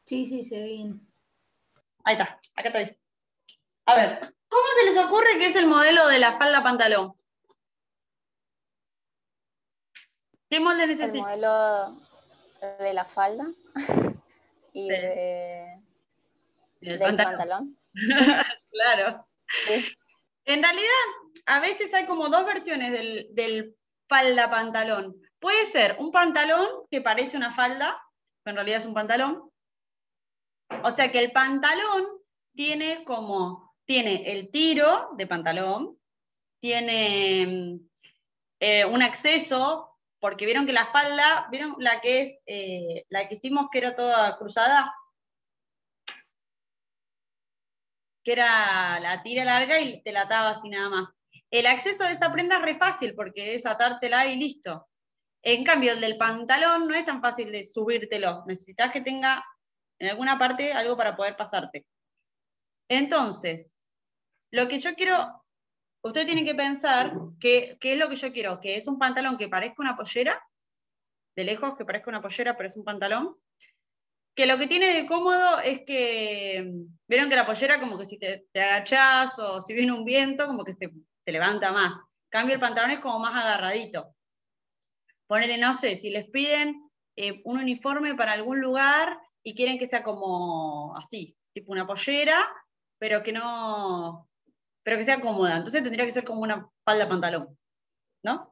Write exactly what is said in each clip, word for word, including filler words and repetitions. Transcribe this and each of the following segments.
Sí, sí, se ve bien. Ahí está, acá estoy. A ver, ¿cómo se les ocurre que es el modelo de la falda pantalón? ¿Qué molde El necesita? modelo de la falda y Sí. de, del del pantalón. pantalón. Claro. Sí. En realidad, a veces hay como dos versiones del, del falda pantalón. Puede ser un pantalón que parece una falda, pero en realidad es un pantalón. O sea que el pantalón tiene como, tiene el tiro de pantalón, tiene eh, un acceso, porque vieron que la falda, vieron la que es, eh, la que hicimos que era toda cruzada, que era la tira larga y te la ataba así nada más. El acceso de esta prenda es re fácil porque es atártela y listo. En cambio, el del pantalón no es tan fácil de subírtelo. Necesitas que tenga en alguna parte algo para poder pasarte. Entonces, lo que yo quiero, usted tiene que pensar que, qué es lo que yo quiero, que es un pantalón que parezca una pollera, de lejos que parezca una pollera, pero es un pantalón, que lo que tiene de cómodo es que, vieron que la pollera como que si te, te agachás o si viene un viento, como que se, se levanta más. En cambio, el pantalón es como más agarradito. Ponele, no sé, si les piden eh, un uniforme para algún lugar y quieren que sea como así, tipo una pollera, pero que no, pero que sea cómoda. Entonces tendría que ser como una falda pantalón, ¿no?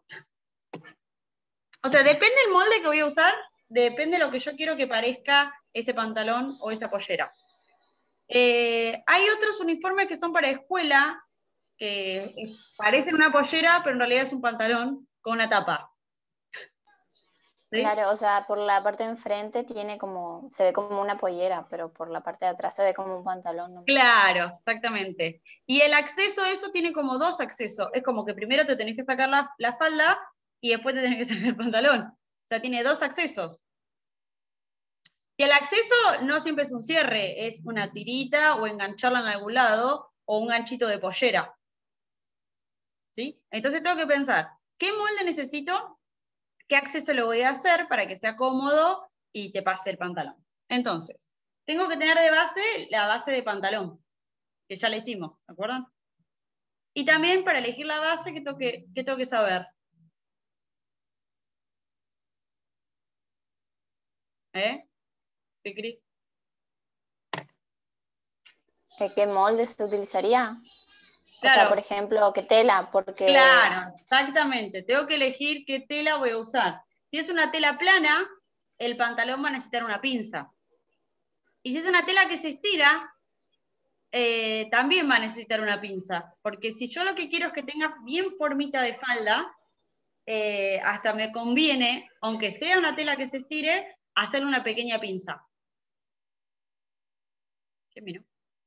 O sea, depende del molde que voy a usar, depende de lo que yo quiero que parezca ese pantalón o esa pollera. Eh, hay otros uniformes que son para escuela, que parecen una pollera, pero en realidad es un pantalón con una tapa. ¿Sí? Claro, o sea, por la parte de enfrente tiene como, se ve como una pollera, pero por la parte de atrás se ve como un pantalón, ¿no? Claro, exactamente. Y el acceso a eso tiene como dos accesos. Es como que primero te tenés que sacar la, la falda y después te tenés que sacar el pantalón. O sea, tiene dos accesos. Y el acceso no siempre es un cierre, es una tirita o engancharla en algún lado o un ganchito de pollera. ¿Sí? Entonces tengo que pensar, ¿qué molde necesito? ¿Qué acceso le voy a hacer para que sea cómodo y te pase el pantalón? Entonces, tengo que tener de base la base de pantalón, que ya la hicimos, ¿de acuerdo? Y también para elegir la base, ¿qué tengo que, qué tengo que saber? ¿Eh? ¿Qué ¿Qué molde se utilizaría? O sea, Claro, por ejemplo, ¿qué tela? Porque, claro, exactamente. Tengo que elegir qué tela voy a usar. Si es una tela plana, el pantalón va a necesitar una pinza. Y si es una tela que se estira, eh, también va a necesitar una pinza. Porque si yo lo que quiero es que tenga bien formita de falda, eh, hasta me conviene, aunque sea una tela que se estire, hacerle una pequeña pinza. ¿Qué miro?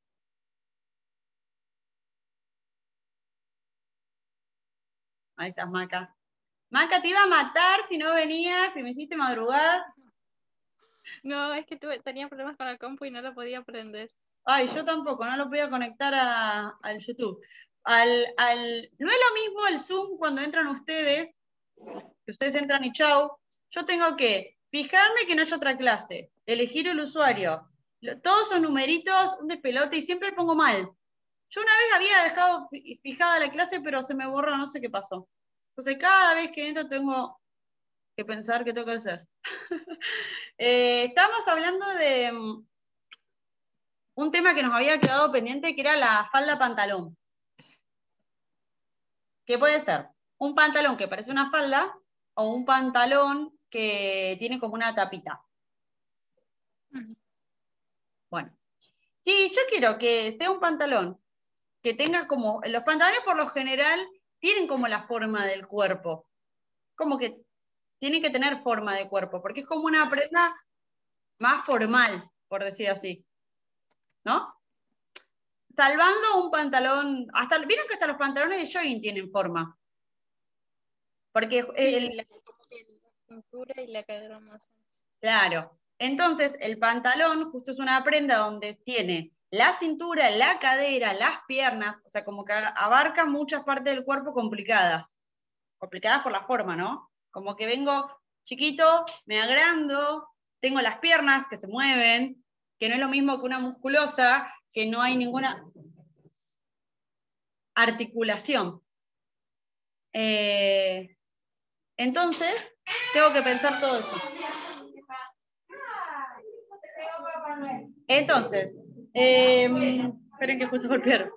Ahí estás, Maca. Maca, te iba a matar si no venías, si me hiciste madrugar. No, es que tuve, tenía problemas con la compu y no lo podía prender. Ay, yo tampoco, no lo podía conectar a, al YouTube. Al, al, no es lo mismo el Zoom cuando entran ustedes, que ustedes entran y chau. Yo tengo que fijarme que no haya otra clase, elegir el usuario. Lo, todos esos numeritos, un despelote, y siempre pongo mal. Yo una vez había dejado fijada la clase, pero se me borró, no sé qué pasó. Entonces cada vez que entro tengo que pensar qué tengo que hacer. eh, estamos hablando de um, un tema que nos había quedado pendiente, que era la falda pantalón. ¿Qué puede ser? Un pantalón que parece una falda o un pantalón que tiene como una tapita. Ujú. Bueno, si yo quiero que sea un pantalón que tenga como, los pantalones por lo general tienen como la forma del cuerpo, como que tienen que tener forma de cuerpo, porque es como una prenda más formal, por decir así, ¿no? Salvando un pantalón, hasta, vieron que hasta los pantalones de jogging tienen forma. Porque Sí, el, la, como que la cintura y la cadera más ancha. claro, entonces el pantalón justo es una prenda donde tiene la cintura, la cadera, las piernas, o sea, como que abarca muchas partes del cuerpo complicadas, complicadas por la forma, ¿no? Como que vengo chiquito, me agrando, tengo las piernas que se mueven, que no es lo mismo que una musculosa, que no hay ninguna articulación. Eh, entonces, tengo que pensar todo eso. Entonces, eh, esperen que justo golpearon.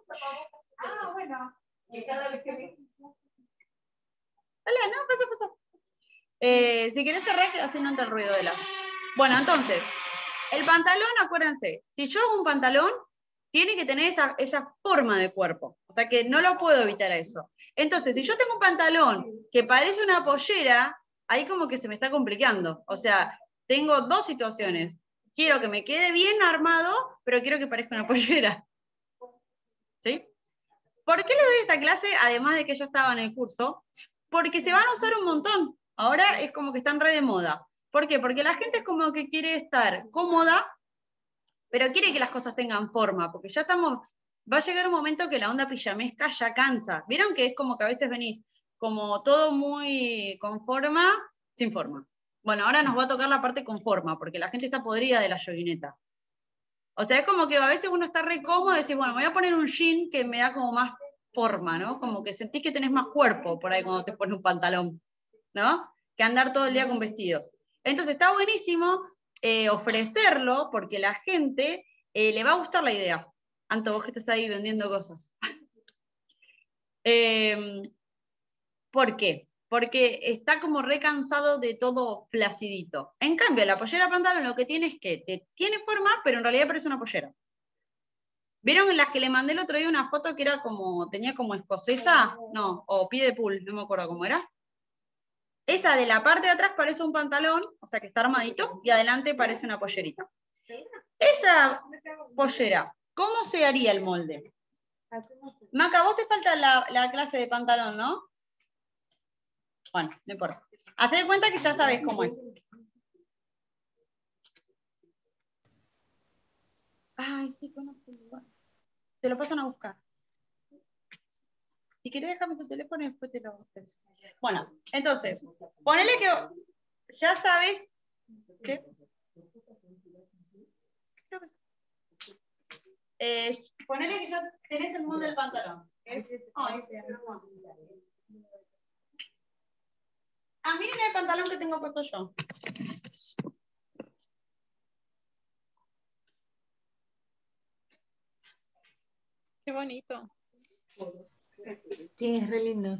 Dale, no, pasa, pasa. Eh, si querés cerrar, que así no entra el ruido de las. Bueno, entonces, el pantalón, acuérdense, si yo hago un pantalón, tiene que tener esa, esa forma de cuerpo. O sea que no lo puedo evitar a eso. Entonces, si yo tengo un pantalón que parece una pollera, ahí como que se me está complicando. O sea, tengo dos situaciones. Quiero que me quede bien armado, pero quiero que parezca una pollera. ¿Sí? ¿Por qué le doy esta clase, además de que yo estaba en el curso? Porque se van a usar un montón. Ahora es como que están re de moda. ¿Por qué? Porque la gente es como que quiere estar cómoda, pero quiere que las cosas tengan forma, porque ya estamos, va a llegar un momento que la onda pijamesca ya cansa. ¿Vieron que es como que a veces venís como todo muy con forma, sin forma? Bueno, ahora nos va a tocar la parte con forma, porque la gente está podrida de la yoguineta. O sea, es como que a veces uno está re cómodo y decís, bueno, me voy a poner un jean que me da como más forma, ¿no? Como que sentís que tenés más cuerpo por ahí cuando te pones un pantalón, ¿no? Que andar todo el día con vestidos. Entonces está buenísimo eh, ofrecerlo porque la gente eh, le va a gustar la idea. Anto, vos que estás ahí vendiendo cosas. eh, ¿Por qué? Porque está como recansado de todo flacidito. En cambio, la pollera pantalón lo que tiene es que te, tiene forma, pero en realidad parece una pollera. ¿Vieron en las que le mandé el otro día una foto que era como, tenía como escocesa? No, o pie de pool, no me acuerdo cómo era. Esa de la parte de atrás parece un pantalón, o sea que está armadito, y adelante parece una pollerita. Esa pollera, ¿cómo se haría el molde? Maca, vos te falta la, la clase de pantalón, ¿no? Bueno, no importa. Hacé de cuenta que ya sabés cómo es. Ay, sí, conozco el lugar. Te lo pasan a buscar. Si querés, déjame tu teléfono y después te lo... Bueno, entonces, ponele que ya sabes... ¿Qué? Eh, ponele que ya tenés el molde del pantalón. Ay, ah, miren el pantalón que tengo puesto yo. Qué bonito. Sí, es re lindo.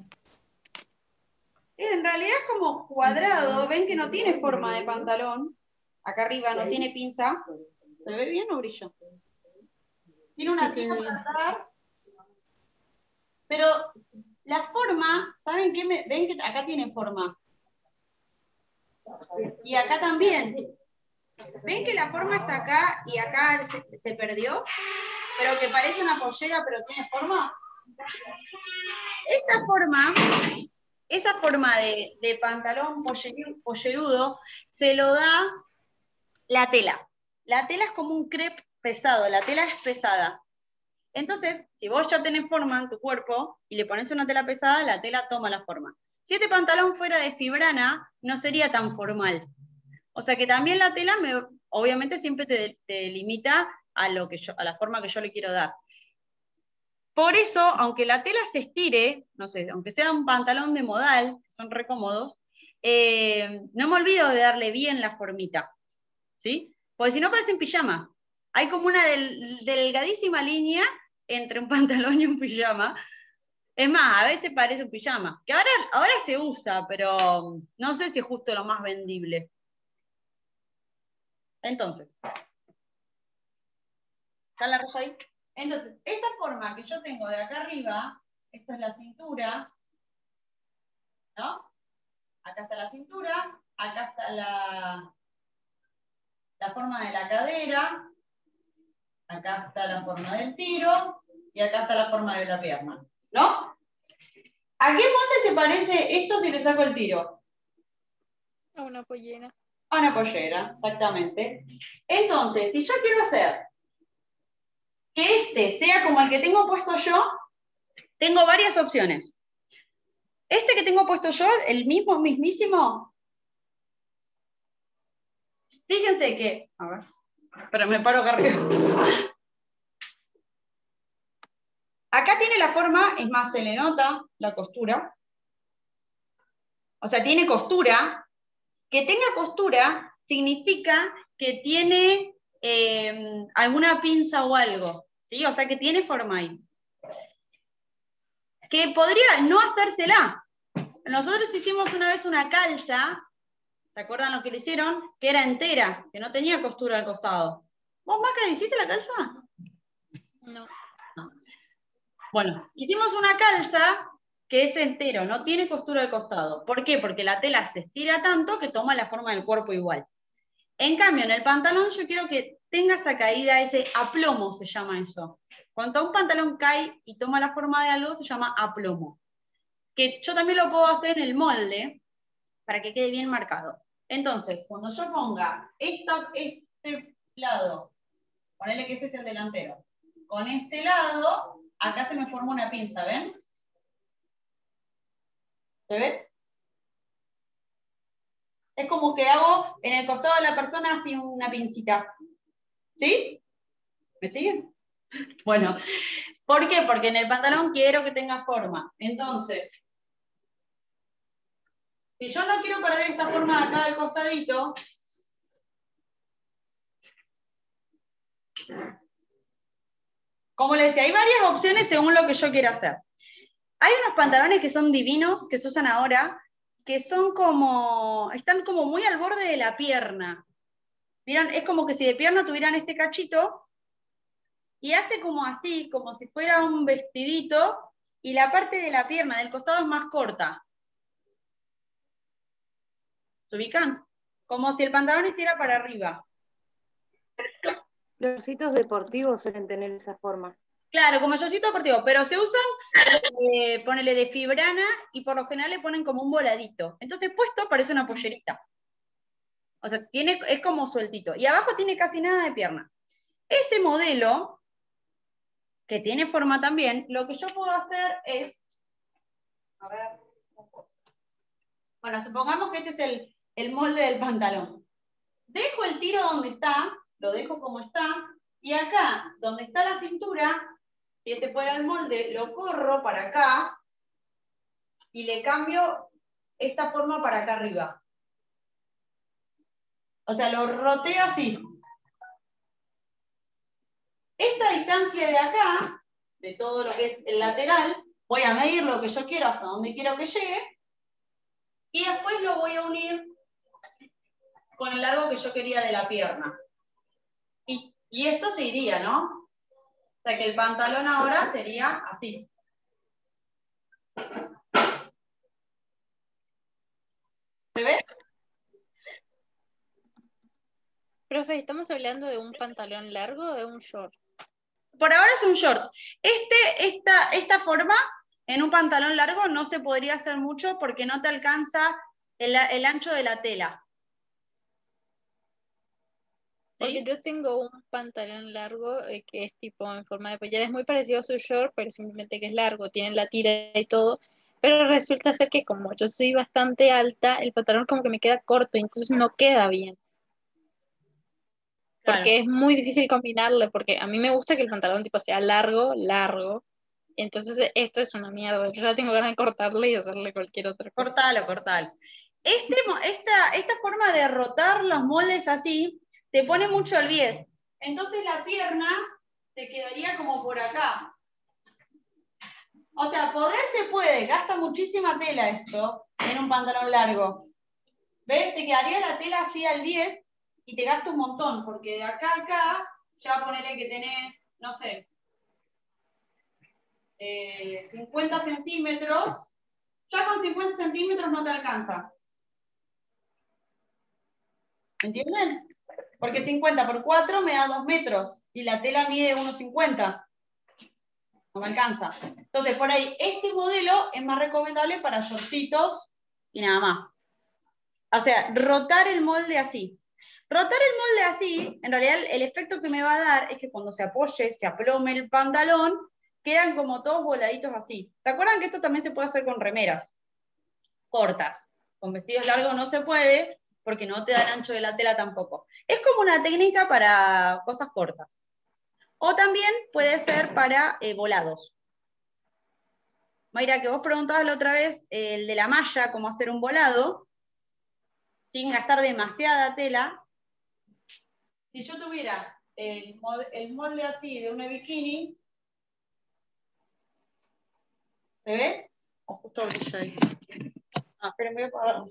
En realidad es como cuadrado, ven que no tiene forma de pantalón. Acá arriba no tiene pinza. ¿Se ve bien o brillo? Tiene una Sí, tira se ve bien. para atrás. Pero la forma, ¿saben qué? Me, ven que acá tiene forma. Y acá también. ¿Ven que la forma está acá y acá se, se perdió? Pero que parece una pollera, pero tiene forma. Esta forma, esa forma de, de pantalón polleru- pollerudo, se lo da la tela. La tela es como un crepe pesado, la tela es pesada. Entonces, si vos ya tenés forma en tu cuerpo y le pones una tela pesada, la tela toma la forma. Si este pantalón fuera de fibrana, no sería tan formal. O sea que también la tela, me, obviamente, siempre te, te limita a, lo que yo, a la forma que yo le quiero dar. Por eso, aunque la tela se estire, no sé, aunque sea un pantalón de modal, que son re cómodos, eh, no me olvido de darle bien la formita, ¿sí? Porque si no parecen pijamas. Hay como una del, delgadísima línea entre un pantalón y un pijama. Es más, a veces parece un pijama, que ahora, ahora se usa, pero no sé si es justo lo más vendible. Entonces, ¿está la roja ahí? Entonces, esta forma que yo tengo de acá arriba, esta es la cintura, ¿no? Acá está la cintura, acá está la, la forma de la cadera, acá está la forma del tiro, y acá está la forma de la pierna, ¿no? ¿A qué molde se parece esto si le saco el tiro? A una pollera. A una pollera, exactamente. Entonces, si yo quiero hacer que este sea como el que tengo puesto yo, tengo varias opciones. Este que tengo puesto yo, el mismo, mismísimo, fíjense que, a ver, pero me paro acá arriba. Acá tiene la forma, es más, se le nota la costura. O sea, tiene costura. Que tenga costura significa que tiene eh, alguna pinza o algo, ¿sí? O sea, que tiene forma ahí. Que podría no hacérsela. Nosotros hicimos una vez una calza, ¿se acuerdan lo que le hicieron? Que era entera, que no tenía costura al costado. ¿Vos, Maca, hiciste la calza? No. No. Bueno, hicimos una calza que es entero, no tiene costura al costado. ¿Por qué? Porque la tela se estira tanto que toma la forma del cuerpo igual. En cambio, en el pantalón yo quiero que tenga esa caída, ese aplomo se llama eso. Cuando un pantalón cae y toma la forma de algo, se llama aplomo. Que yo también lo puedo hacer en el molde, para que quede bien marcado. Entonces, cuando yo ponga esta, este lado, ponele que este es el delantero, con este lado, acá se me forma una pinza, ¿ven? ¿Se ve? Es como que hago en el costado de la persona así una pincita. ¿Sí? ¿Me siguen? Bueno, ¿por qué? Porque en el pantalón quiero que tenga forma. Entonces, si yo no quiero perder esta forma de acá del costadito, como les decía, hay varias opciones según lo que yo quiera hacer. Hay unos pantalones que son divinos, que se usan ahora, que son como, están como muy al borde de la pierna. ¿Vieron? Es como que si de pierna tuvieran este cachito, y hace como así, como si fuera un vestidito, y la parte de la pierna del costado es más corta. ¿Se ubican? Como si el pantalón hiciera para arriba. Los shortcitos deportivos suelen tener esa forma. Claro, como shortcito deportivo, pero se usan, eh, ponele de fibrana, y por lo general le ponen como un voladito. Entonces puesto parece una pollerita. O sea, tiene, es como sueltito. Y abajo tiene casi nada de pierna. Ese modelo, que tiene forma también, lo que yo puedo hacer es, a ver, bueno, supongamos que este es el, el molde del pantalón. Dejo el tiro donde está, lo dejo como está, y acá, donde está la cintura, si este fuera el molde, lo corro para acá, y le cambio esta forma para acá arriba. O sea, lo roteo así. Esta distancia de acá, de todo lo que es el lateral, voy a medir lo que yo quiero hasta donde quiero que llegue, y después lo voy a unir con el largo que yo quería de la pierna. Y, y esto se iría, ¿no? O sea que el pantalón ahora sería así. ¿Se ve? Profe, ¿estamos hablando de un pantalón largo o de un short? Por ahora es un short. Este, esta, esta forma en un pantalón largo no se podría hacer mucho porque no te alcanza el, el ancho de la tela. Porque ¿Sí? yo tengo un pantalón largo eh, que es tipo en forma de pollera. Es muy parecido a su short, pero simplemente que es largo, tiene la tira y todo. Pero resulta ser que como yo soy bastante alta, el pantalón como que me queda corto, entonces no queda bien. Claro. Porque es muy difícil combinarlo, porque a mí me gusta que el pantalón tipo sea largo, largo. Entonces esto es una mierda. Yo ya tengo ganas de cortarle y hacerle cualquier otra cosa. Cortalo, cortalo. Este, esta, esta forma de rotar los moldes así, te pone mucho el bies. Entonces la pierna te quedaría como por acá. O sea, poder se puede, gasta muchísima tela esto en un pantalón largo. ¿Ves? Te quedaría la tela así al bies y te gasta un montón, porque de acá a acá, ya ponele que tenés, no sé, eh, cincuenta centímetros, ya con cincuenta centímetros no te alcanza. ¿Entienden? Porque cincuenta por cuatro me da dos metros y la tela mide uno cincuenta. No me alcanza. Entonces, por ahí, este modelo es más recomendable para shortcitos y nada más. O sea, rotar el molde así. Rotar el molde así, en realidad el efecto que me va a dar es que cuando se apoye, se aplome el pantalón, quedan como todos voladitos así. ¿Se acuerdan que esto también se puede hacer con remeras cortas? Con vestidos largos no se puede, porque no te da el ancho de la tela tampoco. Es como una técnica para cosas cortas. O también puede ser para eh, volados. Mayra, que vos preguntabas la otra vez, eh, el de la malla, cómo hacer un volado, sin gastar demasiada tela. Si yo tuviera el molde, el molde así de una bikini, ¿se ve? O justo brilla ahí. Ah, esperen, voy a apagar.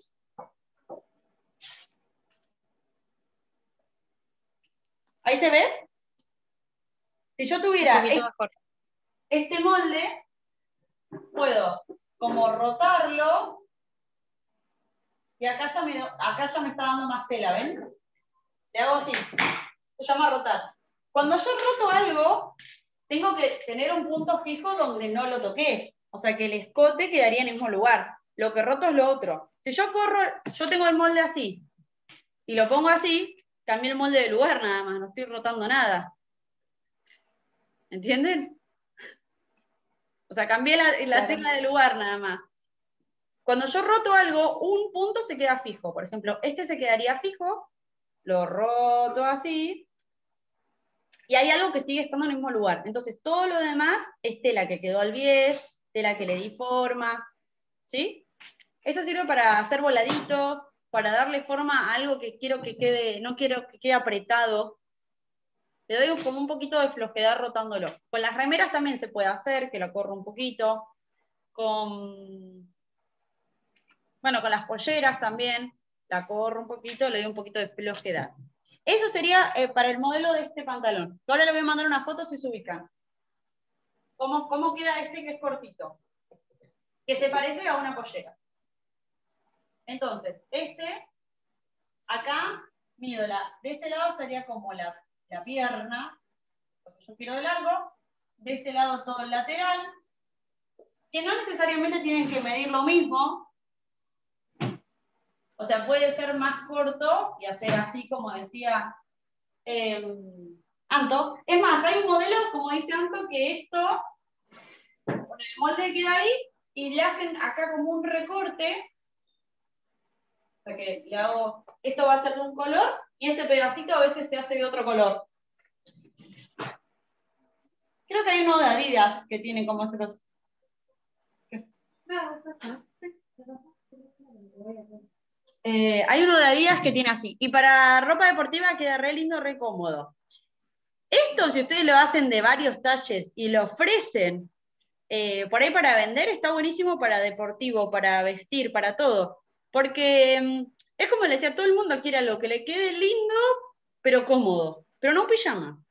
¿Ahí se ve? Si yo Un tuviera poquito este, mejor. este molde, puedo como rotarlo, y acá ya, me, acá ya me está dando más tela, ¿ven? Le hago así, se llama rotar. Cuando yo roto algo, tengo que tener un punto fijo donde no lo toqué. O sea, que el escote quedaría en el mismo lugar. Lo que roto es lo otro. Si yo corro, yo tengo el molde así, y lo pongo así, cambié el molde de lugar nada más, no estoy rotando nada. ¿Entienden? O sea, cambié la, la Claro. tela de lugar nada más. Cuando yo roto algo, un punto se queda fijo. Por ejemplo, este se quedaría fijo, lo roto así, y hay algo que sigue estando en el mismo lugar. Entonces, todo lo demás es tela que quedó al bies, tela que le di forma, ¿sí? Eso sirve para hacer voladitos, para darle forma a algo que quiero que quede, no quiero que quede apretado. Le doy como un poquito de flojedad rotándolo. Con las remeras también se puede hacer, que lo corro un poquito. Con, bueno, con las polleras también, la corro un poquito, le doy un poquito de flojedad. Eso sería eh, para el modelo de este pantalón. Ahora le voy a mandar una foto si se ubican. ¿Cómo, cómo queda este que es cortito? Que se parece a una pollera. Entonces, este, acá, mido la, de este lado estaría como la, la pierna, lo que yo quiero de largo, de este lado todo el lateral, que no necesariamente tienen que medir lo mismo. O sea, puede ser más corto y hacer así como decía eh, Anto. Es más, hay un modelo, como dice Anto, que esto, con el molde queda ahí y le hacen acá como un recorte. O sea que le hago, esto va a ser de un color y este pedacito a veces se hace de otro color. Creo que hay uno de Adidas que tiene como esos. Eh, hay uno de Adidas que tiene así. Y para ropa deportiva queda re lindo, re cómodo. Esto, si ustedes lo hacen de varios talles y lo ofrecen eh, por ahí para vender, está buenísimo para deportivo, para vestir, para todo. Porque mm, es como le decía, todo el mundo quiere algo que le quede lindo, pero cómodo. Pero no un pijama.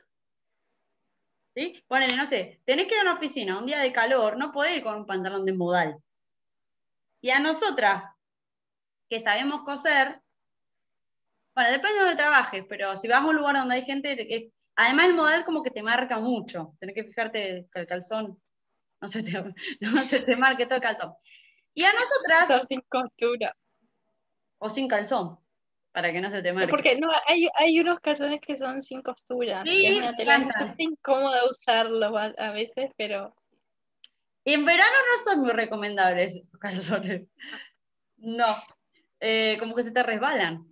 ¿Sí? Ponele, no sé, tenés que ir a una oficina un día de calor, no podés ir con un pantalón de modal. Y a nosotras, que sabemos coser, bueno, depende de donde trabajes, pero si vas a un lugar donde hay gente, que, además el modal como que te marca mucho, tenés que fijarte que el calzón no se te, no se te marque todo el calzón. Y a nosotras, Usar sin costura. o sin calzón, para que no se te marque. Porque no, hay, hay unos calzones que son sin costura. Sí, Y es me una tela encantan. bastante incómoda usarlo a, a veces, pero Y en verano no son muy recomendables esos calzones. No, eh, como que se te resbalan.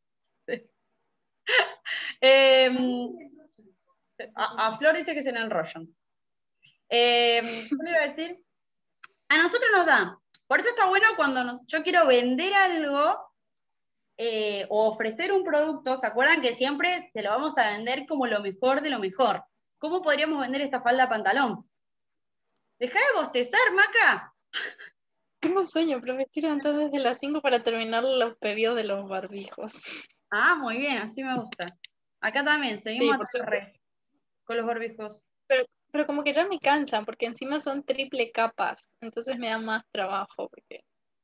eh, a, a Flor dice que se le enrollan. Eh, ¿Qué le iba a decir? A nosotros nos da. Por eso está bueno cuando no, yo quiero vender algo eh, o ofrecer un producto, ¿se acuerdan que siempre te lo vamos a vender como lo mejor de lo mejor? ¿Cómo podríamos vender esta falda pantalón? Deja de bostezar, Maca. tengo sueño, pero me estoy levantando desde las cinco para terminar los pedidos de los barbijos. Ah, muy bien, así me gusta. Acá también, seguimos Sí, a por suerte. re, con los barbijos. Pero, pero como que ya me cansan, porque encima son triple capas, entonces me da más trabajo. Porque...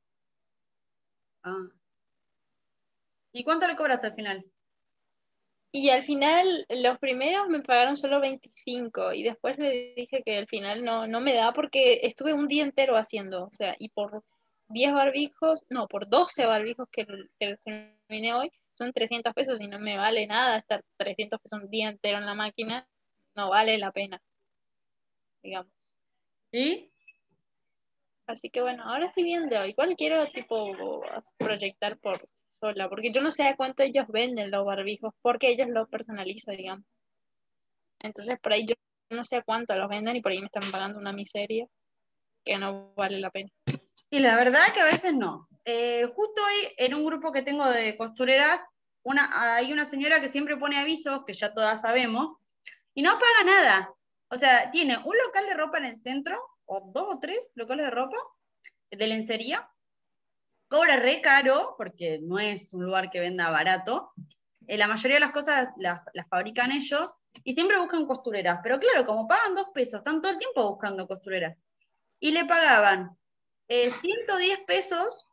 Ah. ¿Y cuánto le cobraste al final? Y al final, los primeros me pagaron solo veinticinco y después le dije que al final no, no me da porque estuve un día entero haciendo, o sea, y por diez barbijos, no, por doce barbijos que, que terminé hoy, son trescientos pesos y no me vale nada estar trescientos pesos un día entero en la máquina, no vale la pena, digamos. ¿Y? Así que bueno, ahora estoy viendo, igual quiero tipo proyectar por sola, porque yo no sé a cuánto ellos venden los barbijos, porque ellos los personalizan, digamos. Entonces por ahí yo no sé a cuánto los venden y por ahí me están pagando una miseria que no vale la pena. Y la verdad que a veces no. Eh, justo hoy en un grupo que tengo de costureras, una, hay una señora que siempre pone avisos, que ya todas sabemos, y no paga nada. O sea, tiene un local de ropa en el centro, o dos o tres locales de ropa, de lencería, cobra re caro, porque no es un lugar que venda barato. Eh, la mayoría de las cosas las, las fabrican ellos, y siempre buscan costureras. Pero claro, como pagan dos pesos, están todo el tiempo buscando costureras. Y le pagaban eh, ciento diez pesos,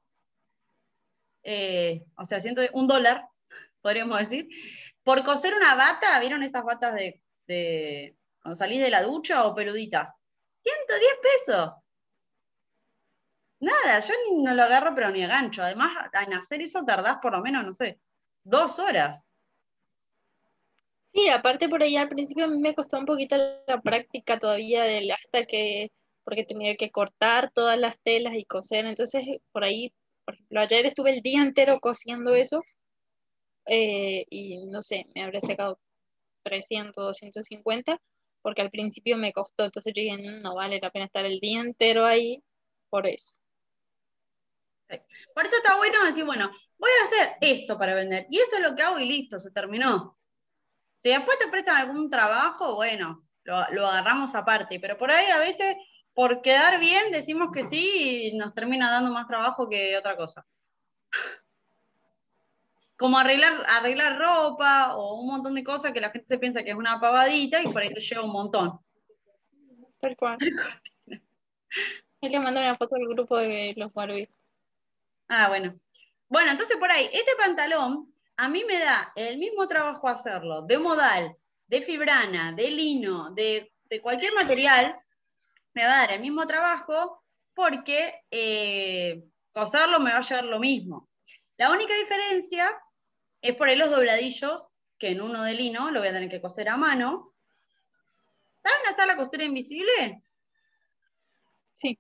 eh, o sea, ciento un dólar, podríamos decir, por coser una bata. ¿Vieron esas batas de, de cuando salís de la ducha o peluditas? ciento diez pesos. Nada, yo ni, no lo agarro, pero ni a gancho. Además, en hacer eso tardás por lo menos, no sé, dos horas. Sí, aparte por ahí al principio a mí me costó un poquito la práctica todavía del hasta que, porque tenía que cortar todas las telas y coser, entonces por ahí, por ejemplo, ayer estuve el día entero cosiendo eso eh, y no sé, me habré sacado trescientos, doscientos cincuenta porque al principio me costó, entonces yo dije, "Mm, no vale la pena estar el día entero ahí por eso". Por eso está bueno decir, bueno, voy a hacer esto para vender, y esto es lo que hago y listo, se terminó. Si después te prestan algún trabajo, bueno, lo, lo agarramos aparte, pero por ahí a veces, por quedar bien, decimos que sí y nos termina dando más trabajo que otra cosa. Como arreglar, arreglar ropa o un montón de cosas que la gente se piensa que es una pavadita y por ahí te lleva un montón. Tal cual. Y le mando una foto al grupo de los Barbie. Ah, bueno. Bueno, entonces por ahí, este pantalón a mí me da el mismo trabajo hacerlo, de modal, de fibrana, de lino, de, de cualquier material, me va a dar el mismo trabajo porque eh, coserlo me va a llevar lo mismo. La única diferencia es por ahí los dobladillos, que en uno de lino lo voy a tener que coser a mano. ¿Saben hacer la costura invisible? Sí.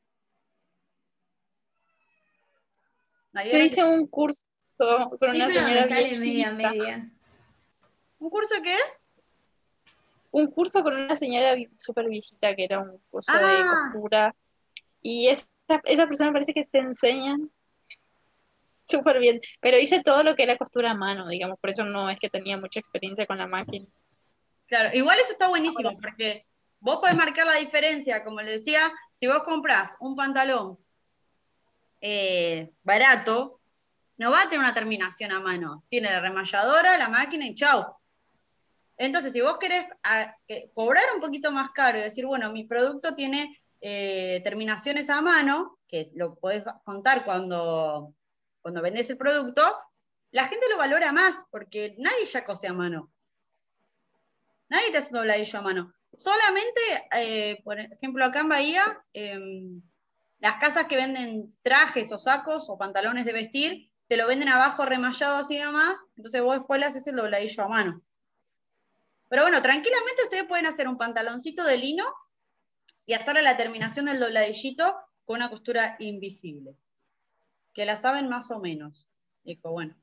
Nadie Yo era hice que- un curso con Sí, una pero me señora sale media viejita. media. ¿Un curso qué? Un curso con una señora vi- súper viejita que era un curso de Ah, costura. Y esa, esa persona parece que te enseñan súper bien. Pero hice todo lo que era costura a mano, digamos. Por eso no es que tenía mucha experiencia con la máquina. claro, igual eso está Por buenísimo, eso. porque vos podés marcar la diferencia, como le decía, si vos comprás un pantalón eh, barato, no va a tener una terminación a mano, tiene la remalladora, la máquina y chau. Entonces, si vos querés a, que, cobrar un poquito más caro y decir, bueno, mi producto tiene eh, terminaciones a mano, que lo podés contar cuando, cuando vendés el producto, la gente lo valora más, porque nadie ya cose a mano. Nadie te hace un dobladillo a mano. Solamente, eh, por ejemplo, acá en Bahía, eh, las casas que venden trajes o sacos o pantalones de vestir, te lo venden abajo remallado así nomás, entonces vos después le haces el dobladillo a mano. Pero bueno, tranquilamente ustedes pueden hacer un pantaloncito de lino y hacerle la terminación del dobladillito con una costura invisible. Que la saben más o menos. Dijo, bueno.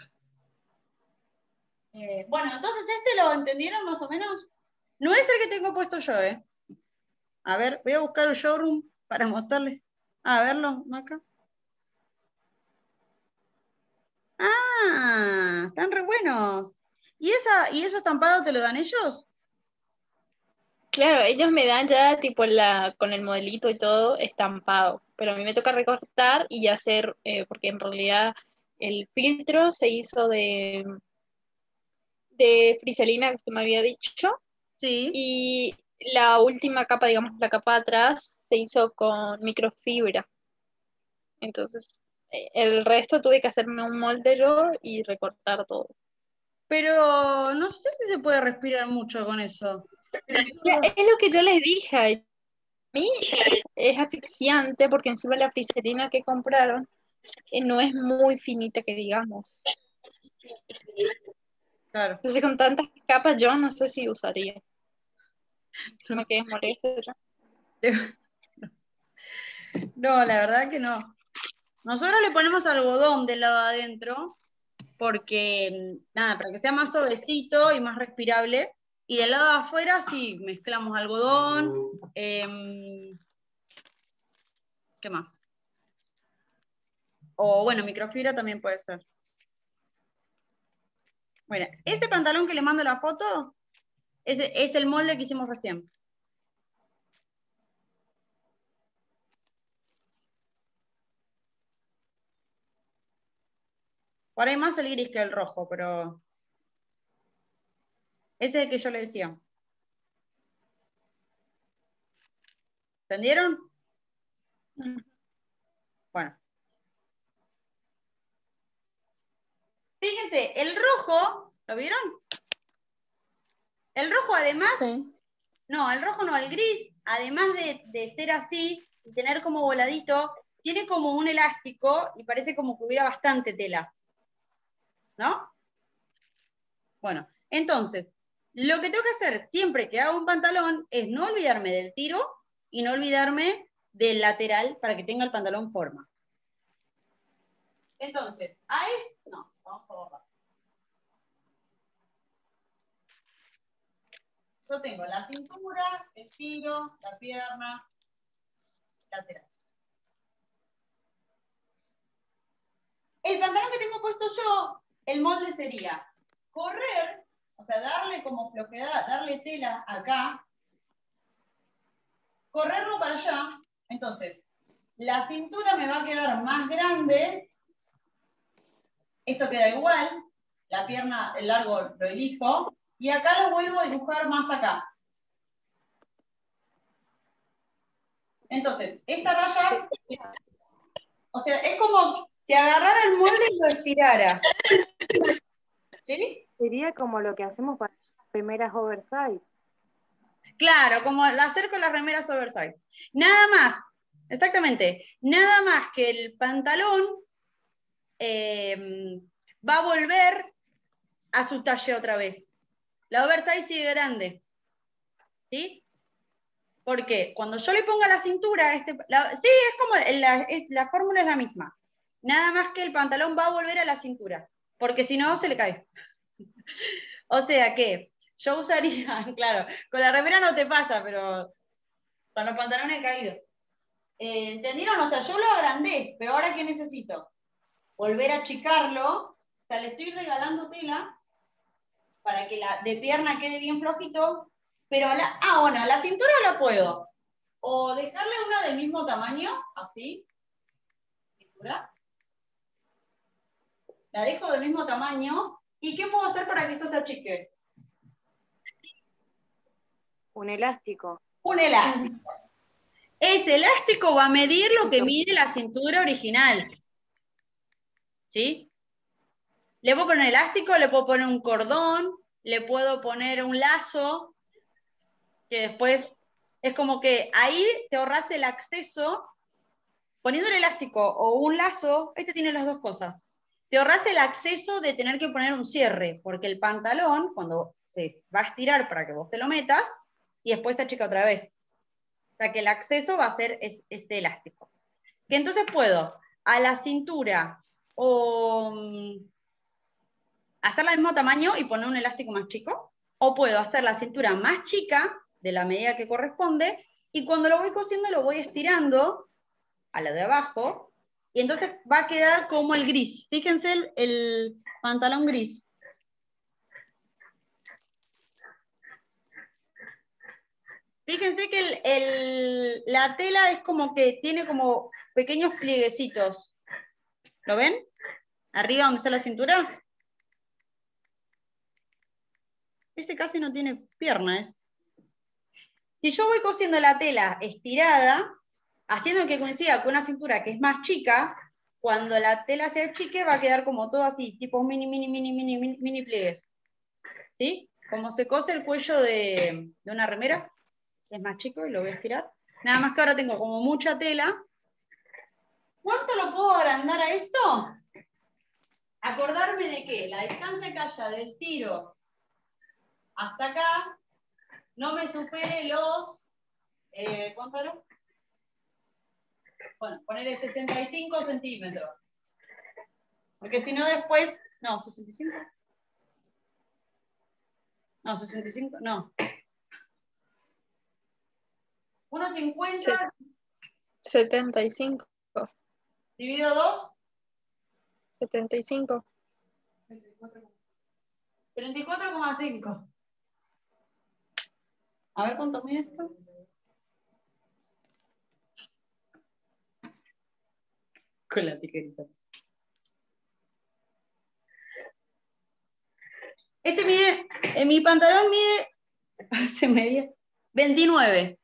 Eh, bueno, entonces este lo entendieron más o menos. No es el que tengo puesto yo, ¿eh? A ver, voy a buscar el showroom para mostrarles. A verlo, Maca. Ah, están re buenos. ¿Y, esa, ¿Y esos estampados te lo dan ellos? Claro, ellos me dan ya tipo la, con el modelito y todo estampado, pero a mí me toca recortar y hacer, eh, porque en realidad el filtro se hizo de, de friselina que usted me había dicho, Sí. y la última capa, digamos, la capa de atrás, se hizo con microfibra. Entonces, eh, el resto tuve que hacerme un molde yo y recortar todo. Pero no sé si se puede respirar mucho con eso. Ya, es lo que yo les dije. A mí es asfixiante porque encima la friselina que compraron eh, no es muy finita que digamos. Claro. Entonces con tantas capas yo no sé si usaría. Me quedé molesta ya. No, la verdad que no. Nosotros le ponemos algodón del lado adentro porque, nada, para que sea más suavecito y más respirable. Y del lado de afuera sí, mezclamos algodón. Eh, ¿Qué más? O bueno, microfibra también puede ser. Bueno, este pantalón que le mando la foto es, es el molde que hicimos recién. Por ahí más el gris que el rojo, pero ese es el que yo le decía. ¿Entendieron? Mm. Bueno. Fíjense, el rojo, ¿lo vieron? El rojo además, Sí. no, el rojo no, el gris, además de, de ser así y tener como voladito, tiene como un elástico y parece como que hubiera bastante tela. ¿No? Bueno, entonces, lo que tengo que hacer siempre que hago un pantalón es no olvidarme del tiro y no olvidarme del lateral para que tenga el pantalón forma. Entonces, ahí, no, vamos a borrar. Yo tengo la cintura, el tiro, la pierna, lateral. El pantalón que tengo puesto yo, el molde sería correr, o sea, darle como flojedad, darle tela acá, correrlo para allá. Entonces, la cintura me va a quedar más grande, esto queda igual, la pierna, el largo lo elijo, y acá lo vuelvo a dibujar más acá. Entonces, esta raya, o sea, es como si agarrara el molde y lo estirara. ¿Sí? Sería como lo que hacemos para las remeras oversize. Claro, como hacer con las remeras oversize. Nada más, exactamente, nada más que el pantalón eh, va a volver a su talle otra vez. La oversize sigue grande. ¿Sí? Porque cuando yo le ponga la cintura, este, la, sí, es como, la, es, la fórmula es la misma. Nada más que el pantalón va a volver a la cintura, porque si no, se le cae. O sea que yo usaría, claro, con la remera no te pasa, pero con los pantalones he caído. Eh, ¿Entendieron? O sea, yo lo agrandé, pero ahora ¿qué necesito? Volver a achicarlo, o sea, le estoy regalando tela para que la de pierna quede bien flojito, pero la, ah, bueno, la cintura la puedo o dejarle una del mismo tamaño, así, cintura, la dejo del mismo tamaño, ¿y qué puedo hacer para que esto se achique? Un elástico. Un elástico. Ese elástico va a medir lo que mide la cintura original. ¿Sí? Le puedo poner elástico, le puedo poner un cordón, le puedo poner un lazo, que después es como que ahí te ahorras el acceso, poniendo el elástico o un lazo, este tiene las dos cosas. Te ahorras el acceso de tener que poner un cierre, porque el pantalón, cuando se va a estirar para que vos te lo metas, y después se achica otra vez. O sea que el acceso va a ser este elástico. Que entonces puedo a la cintura o hacerla del mismo tamaño y poner un elástico más chico, o puedo hacer la cintura más chica de la medida que corresponde, y cuando lo voy cosiendo lo voy estirando a la de abajo, y entonces va a quedar como el gris. Fíjense el, el pantalón gris. Fíjense que el, el, la tela es como que tiene como pequeños plieguecitos. ¿Lo ven? Arriba donde está la cintura. Este casi no tiene piernas. Si yo voy cosiendo la tela estirada, haciendo que coincida con una cintura que es más chica, cuando la tela se achique va a quedar como todo así, tipo mini, mini, mini, mini, mini, mini pliegues. ¿Sí? Como se cose el cuello de, de una remera, es más chico y lo voy a estirar. Nada más que ahora tengo como mucha tela. ¿Cuánto lo puedo agrandar a esto? Acordarme de que la distancia que haya del tiro hasta acá no me supere los, eh, ¿cuánto era? Bueno, ponerle sesenta y cinco centímetros. Porque si no después No, sesenta y cinco. No, sesenta y cinco, no. uno cincuenta setenta y cinco. dividido dos. setenta y cinco. treinta y cuatro coma cinco. A ver cuánto mide esto. Con la tijerita. Este mide, en mi pantalón mide, se medía, veintinueve.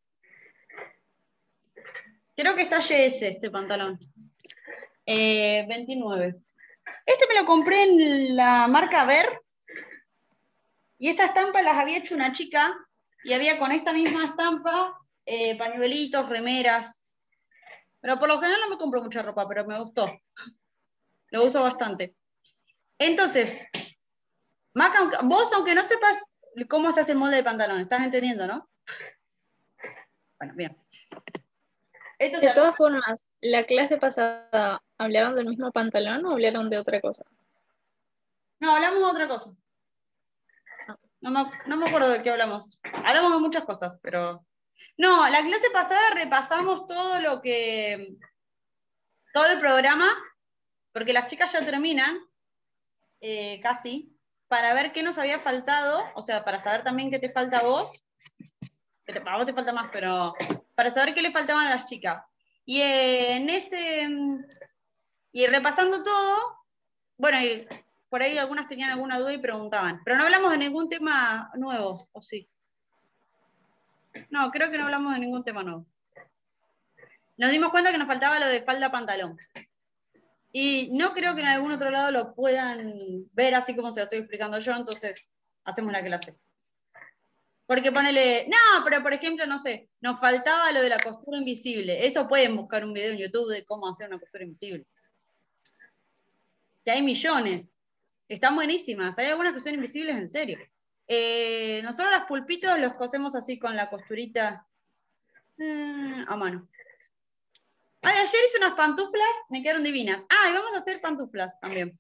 Creo que está Y S este pantalón. Eh, veintinueve. Este me lo compré en la marca Ver. Y esta estampa las había hecho una chica. Y había con esta misma estampa eh, pañuelitos, remeras. Pero por lo general no me compro mucha ropa, pero me gustó. Lo uso bastante. Entonces, Maca, vos aunque no sepas cómo se hace el molde de pantalón, ¿estás entendiendo, no? Bueno, bien. Entonces, De todas formas, la clase pasada, ¿hablaron del mismo pantalón o hablaron de otra cosa? no, hablamos de otra cosa. No me, no me acuerdo de qué hablamos. Hablamos de muchas cosas, pero... No, la clase pasada repasamos todo lo que... todo el programa, porque las chicas ya terminan, eh, casi, para ver qué nos había faltado, o sea, para saber también qué te falta a vos, que te, a vos te falta más, pero para saber qué le faltaban a las chicas. Y eh, en ese... Y repasando todo, bueno, y por ahí algunas tenían alguna duda y preguntaban, pero no hablamos de ningún tema nuevo, ¿o sí? No, creo que no hablamos de ningún tema nuevo. Nos dimos cuenta que nos faltaba lo de falda-pantalón. Y no creo que en algún otro lado lo puedan ver así como se lo estoy explicando yo, entonces hacemos la clase. Porque ponele, no, pero por ejemplo, no sé, nos faltaba lo de la costura invisible. Eso pueden buscar un video en YouTube de cómo hacer una costura invisible. Que hay millones. Están buenísimas. Hay algunas que son invisibles en serio. Eh, nosotros los pulpitos los cosemos así con la costurita eh, a mano. Ay, ayer hice unas pantuflas, me quedaron divinas. Ah, y vamos a hacer pantuflas también.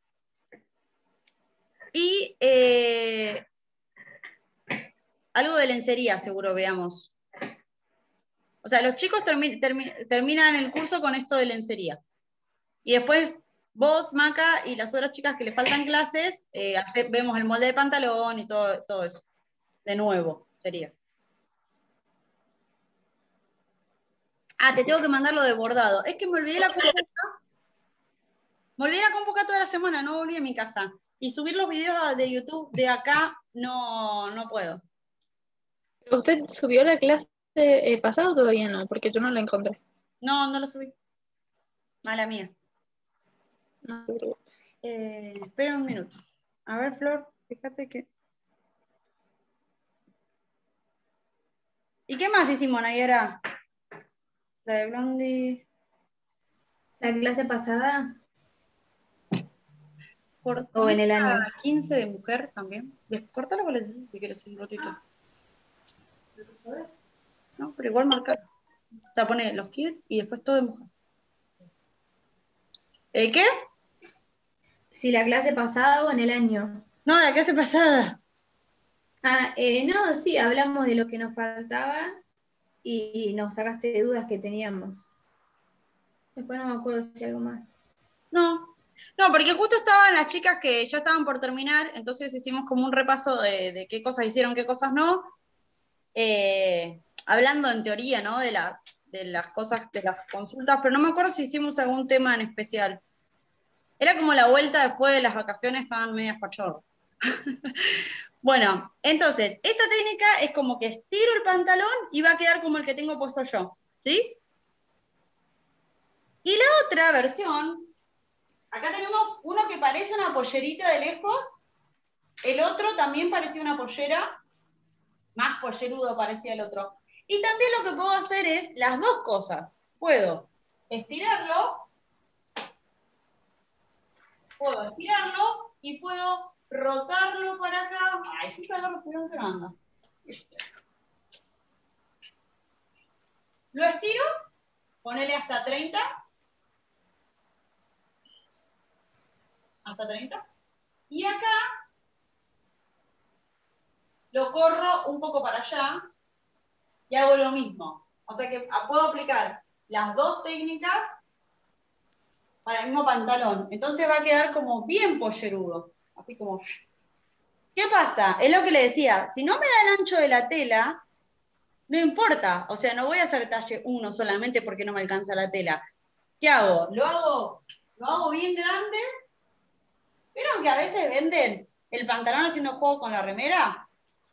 Y eh, algo de lencería seguro veamos. O sea, los chicos termi termi terminan el curso con esto de lencería. Y después vos, Maca, y las otras chicas que les faltan clases, eh, hace, vemos el molde de pantalón y todo, todo eso. De nuevo, sería. Ah, te tengo que mandar lo de bordado. Es que me olvidé la compu acá. Me olvidé la compu acá toda la semana, no volví a mi casa. Y subir los videos de YouTube de acá no, no puedo. ¿Usted subió la clase eh, pasada o todavía no? Porque yo no la encontré. No, no lo subí. Mala mía. No. Eh, espera un minuto. A ver, Flor, fíjate que... ¿Y qué más hicimos, Nayara? La de Blondie... La clase pasada Cortita o en el año. quince de mujer también. Cortalo con la decisión si quieres un ratito. No, pero igual marcar. O sea, pone los kids y después todo de mujer. ¿Eh, qué? Si la clase pasada o en el año. No, la clase pasada. Ah, eh, no, sí, hablamos de lo que nos faltaba y, y nos sacaste dudas que teníamos. Después no me acuerdo si algo más. No, no, porque justo estaban las chicas que ya estaban por terminar, entonces hicimos como un repaso de, de qué cosas hicieron, qué cosas no. Eh, hablando en teoría, ¿no? De, la, de las cosas, de las consultas, pero no me acuerdo si hicimos algún tema en especial. Era como la vuelta después de las vacaciones, estaban medias pachorras. Bueno, entonces, esta técnica es como que estiro el pantalón y va a quedar como el que tengo puesto yo, ¿sí? Y la otra versión, acá tenemos uno que parece una pollerita de lejos, el otro también parecía una pollera, más pollerudo parecía el otro. Y también lo que puedo hacer es las dos cosas. Puedo estirarlo, puedo estirarlo y puedo rotarlo para acá. Ay, sí, agarro, cuidado que anda. Lo estiro, ponele hasta treinta. Hasta treinta. Y acá lo corro un poco para allá y hago lo mismo. O sea que puedo aplicar las dos técnicas para el mismo pantalón. Entonces va a quedar como bien pollerudo. Así como... ¿Qué pasa? Es lo que le decía. Si no me da el ancho de la tela, no importa. O sea, no voy a hacer talle uno solamente porque no me alcanza la tela. ¿Qué hago? Lo hago, lo hago bien grande. ¿Vieron que a veces venden el pantalón haciendo juego con la remera?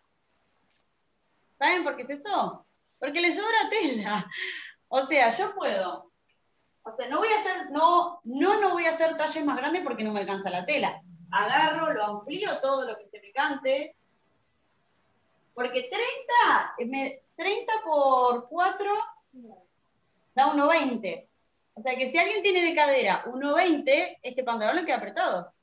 ¿Saben por qué es eso? Porque le sobra tela. O sea, yo puedo. O sea, no voy a hacer, no, no, no voy a hacer talles más grandes porque no me alcanza la tela. Agarro, lo amplío todo lo que se me cante. Porque treinta, me, treinta por cuatro da uno veinte. O sea que si alguien tiene de cadera uno veinte, este pantalón le queda apretado.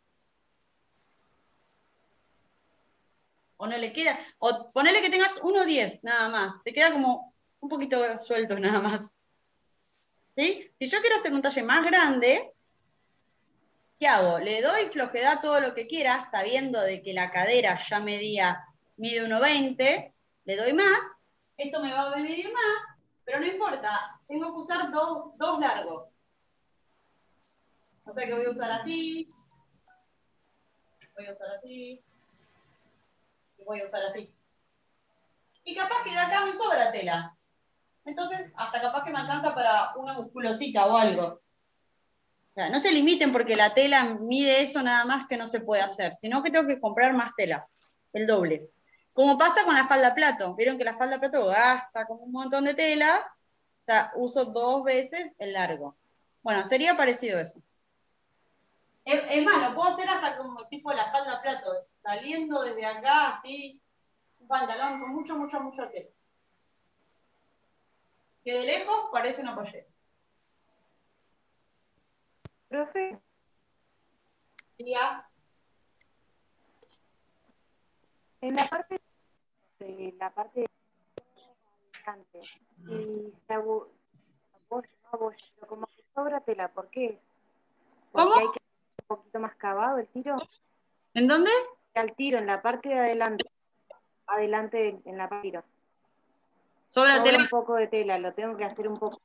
O no le queda, o ponele que tengas uno diez nada más. Te queda como un poquito suelto nada más. ¿Sí? Si yo quiero hacer un talle más grande, ¿qué hago? Le doy flojedad todo lo que quiera, sabiendo de que la cadera ya medía, mide uno veinte, le doy más, esto me va a medir más, pero no importa, tengo que usar dos, dos largos. O sea que voy a usar así, voy a usar así, y voy a usar así. Y capaz que de acá me sobra tela. Entonces, hasta capaz que me alcanza para una musculosita o algo. O sea, no se limiten porque la tela mide eso nada más que no se puede hacer, sino que tengo que comprar más tela, el doble. Como pasa con la falda plato. Vieron que la falda plato gasta como un montón de tela, o sea, uso dos veces el largo. Bueno, sería parecido eso. Es, es más, lo puedo hacer hasta como tipo la falda plato, saliendo desde acá, así, un pantalón con mucho, mucho, mucho tela. Que de lejos parece una pollera. Profe, Ya. en la parte de la parte de adelante, y se abu- apoyo, no apoyo, como que sobra tela, ¿por qué? ¿Cómo? Porque hay que hacer un poquito más cavado el tiro. ¿En dónde? Al tiro, en la parte de adelante, adelante en la parte de tiro. Sobra Sobra tela. un poco de tela, lo tengo que hacer un poco.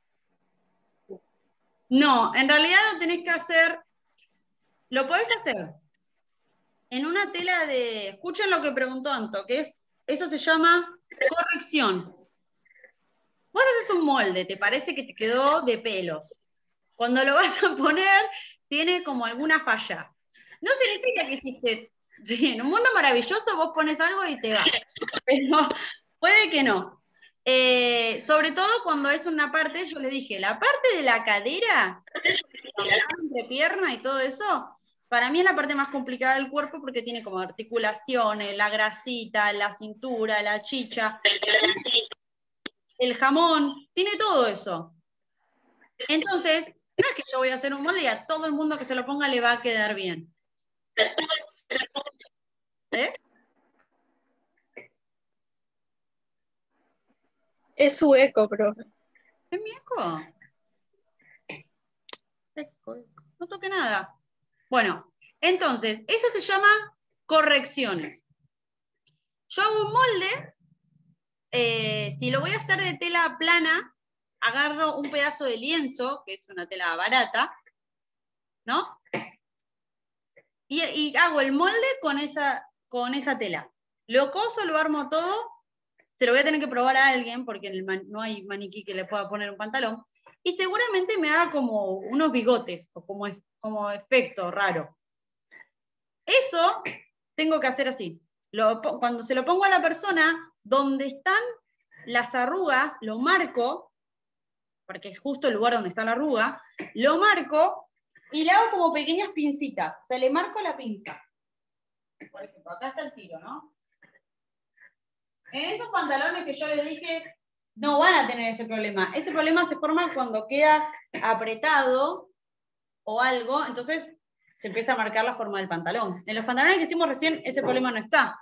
No, en realidad lo tenés que hacer, lo podés hacer en una tela de, escuchen lo que preguntó Anto, que es, eso se llama corrección. Vos haces un molde, te parece que te quedó de pelos. Cuando lo vas a poner, tiene como alguna falla. No significa que hiciste, sí, en un mundo maravilloso vos pones algo y te va, pero puede que no. Eh, sobre todo cuando es una parte, yo le dije, la parte de la cadera, la entrepierna y todo eso, para mí es la parte más complicada del cuerpo porque tiene como articulaciones, la grasita, la cintura, la chicha, el jamón, tiene todo eso. Entonces, no es que yo voy a hacer un molde y a todo el mundo que se lo ponga le va a quedar bien. ¿Eh? Es su eco, profe. ¿Es mi eco? No toque nada. Bueno, entonces, eso se llama correcciones. Yo hago un molde, eh, si lo voy a hacer de tela plana, agarro un pedazo de lienzo, que es una tela barata, ¿no? Y, y hago el molde con esa, con esa tela. Lo coso, lo armo todo, se lo voy a tener que probar a alguien, porque en el man, no hay maniquí que le pueda poner un pantalón, y seguramente me haga como unos bigotes, o como, como efecto raro. Eso tengo que hacer así. Lo, cuando se lo pongo a la persona, donde están las arrugas, lo marco, porque es justo el lugar donde está la arruga, lo marco y le hago como pequeñas pincitas. O sea, le marco la pinza. Por ejemplo, acá está el tiro, ¿no? En esos pantalones que yo les dije, no van a tener ese problema. Ese problema se forma cuando queda apretado o algo, entonces se empieza a marcar la forma del pantalón. En los pantalones que hicimos recién, ese problema no está.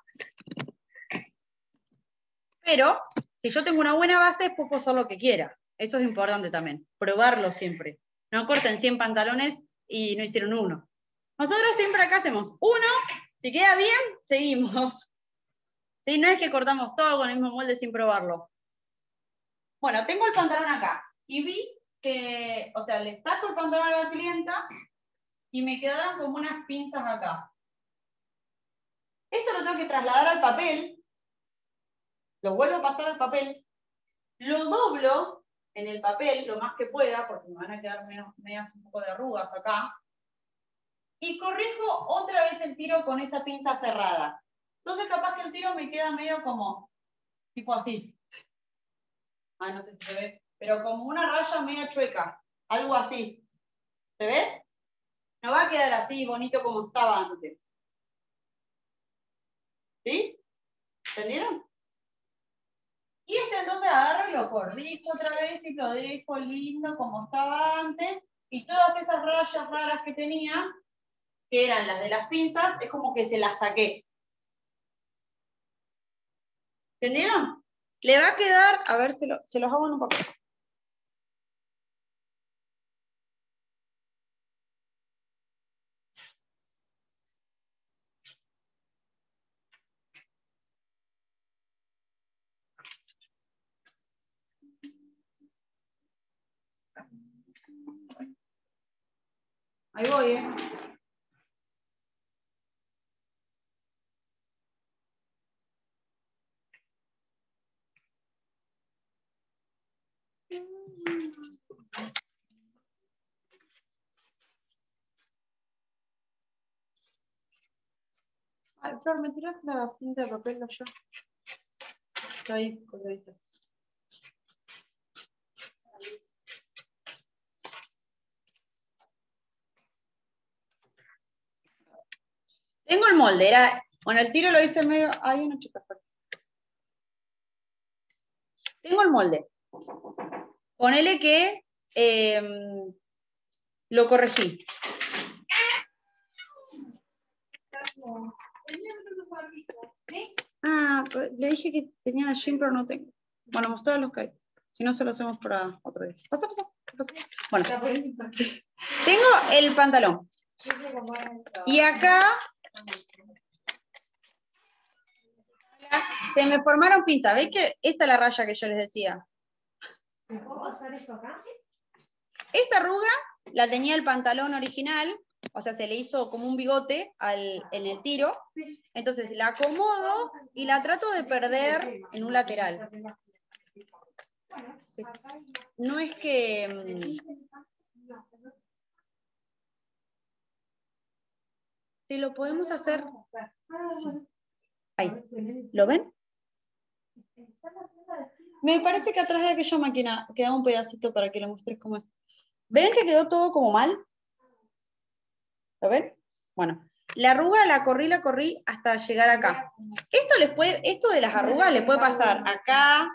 Pero, si yo tengo una buena base, después puedo hacer lo que quiera. Eso es importante también. Probarlo siempre. No corten cien pantalones y no hicieron uno. Nosotros siempre acá hacemos uno, Si queda bien, seguimos. ¿Sí? No es que cortamos todo con el mismo molde sin probarlo. Bueno, tengo el pantalón acá. Y vi que, o sea, le saco el pantalón a la clienta y me quedaron como unas pinzas acá. Esto lo tengo que trasladar al papel. Lo vuelvo a pasar al papel. Lo doblo en el papel lo más que pueda, porque me van a quedar menos, menos un poco de arrugas acá. Y corrijo otra vez el tiro con esa pinza cerrada. Entonces capaz que el tiro me queda medio como, tipo así. Ah, no sé si se ve, pero como una raya media chueca. Algo así. ¿Se ve? No va a quedar así bonito como estaba antes. ¿Sí? ¿Entendieron? Y este entonces agarro y lo corrijo otra vez y lo dejo lindo como estaba antes. Y todas esas rayas raras que tenía, que eran las de las pinzas, es como que se las saqué. ¿Entendieron? Le va a quedar, a ver, se, lo, se los hago en un papel. Ahí voy, ¿eh? Ay, Flor, ¿me tiras la cinta de papel allá? Está ahí, colgadita. Tengo el molde, era, bueno, el tiro lo hice medio, hay una chica. Tengo el molde. Ponele que eh, lo corregí. Ah, le dije que tenía la jean, pero no tengo. Bueno, mostrar los que hay. Si no, se lo hacemos para otro día. Pasa, pasa. pasa. Bueno, tengo el pantalón. Y acá se me formaron pinzas. ¿Veis que esta es la raya que yo les decía? Esta arruga la tenía el pantalón original, o sea, se le hizo como un bigote al, en el tiro. Entonces la acomodo y la trato de perder en un lateral. Sí. No es que... Si lo podemos hacer... Sí. Ahí. ¿Lo ven? Me parece que atrás de aquella máquina queda un pedacito para que lo muestres cómo es. ¿Ven que quedó todo como mal? ¿Lo ven? Bueno, la arruga la corrí, la corrí hasta llegar acá. Esto, les puede, esto de las arrugas le puede pasar acá.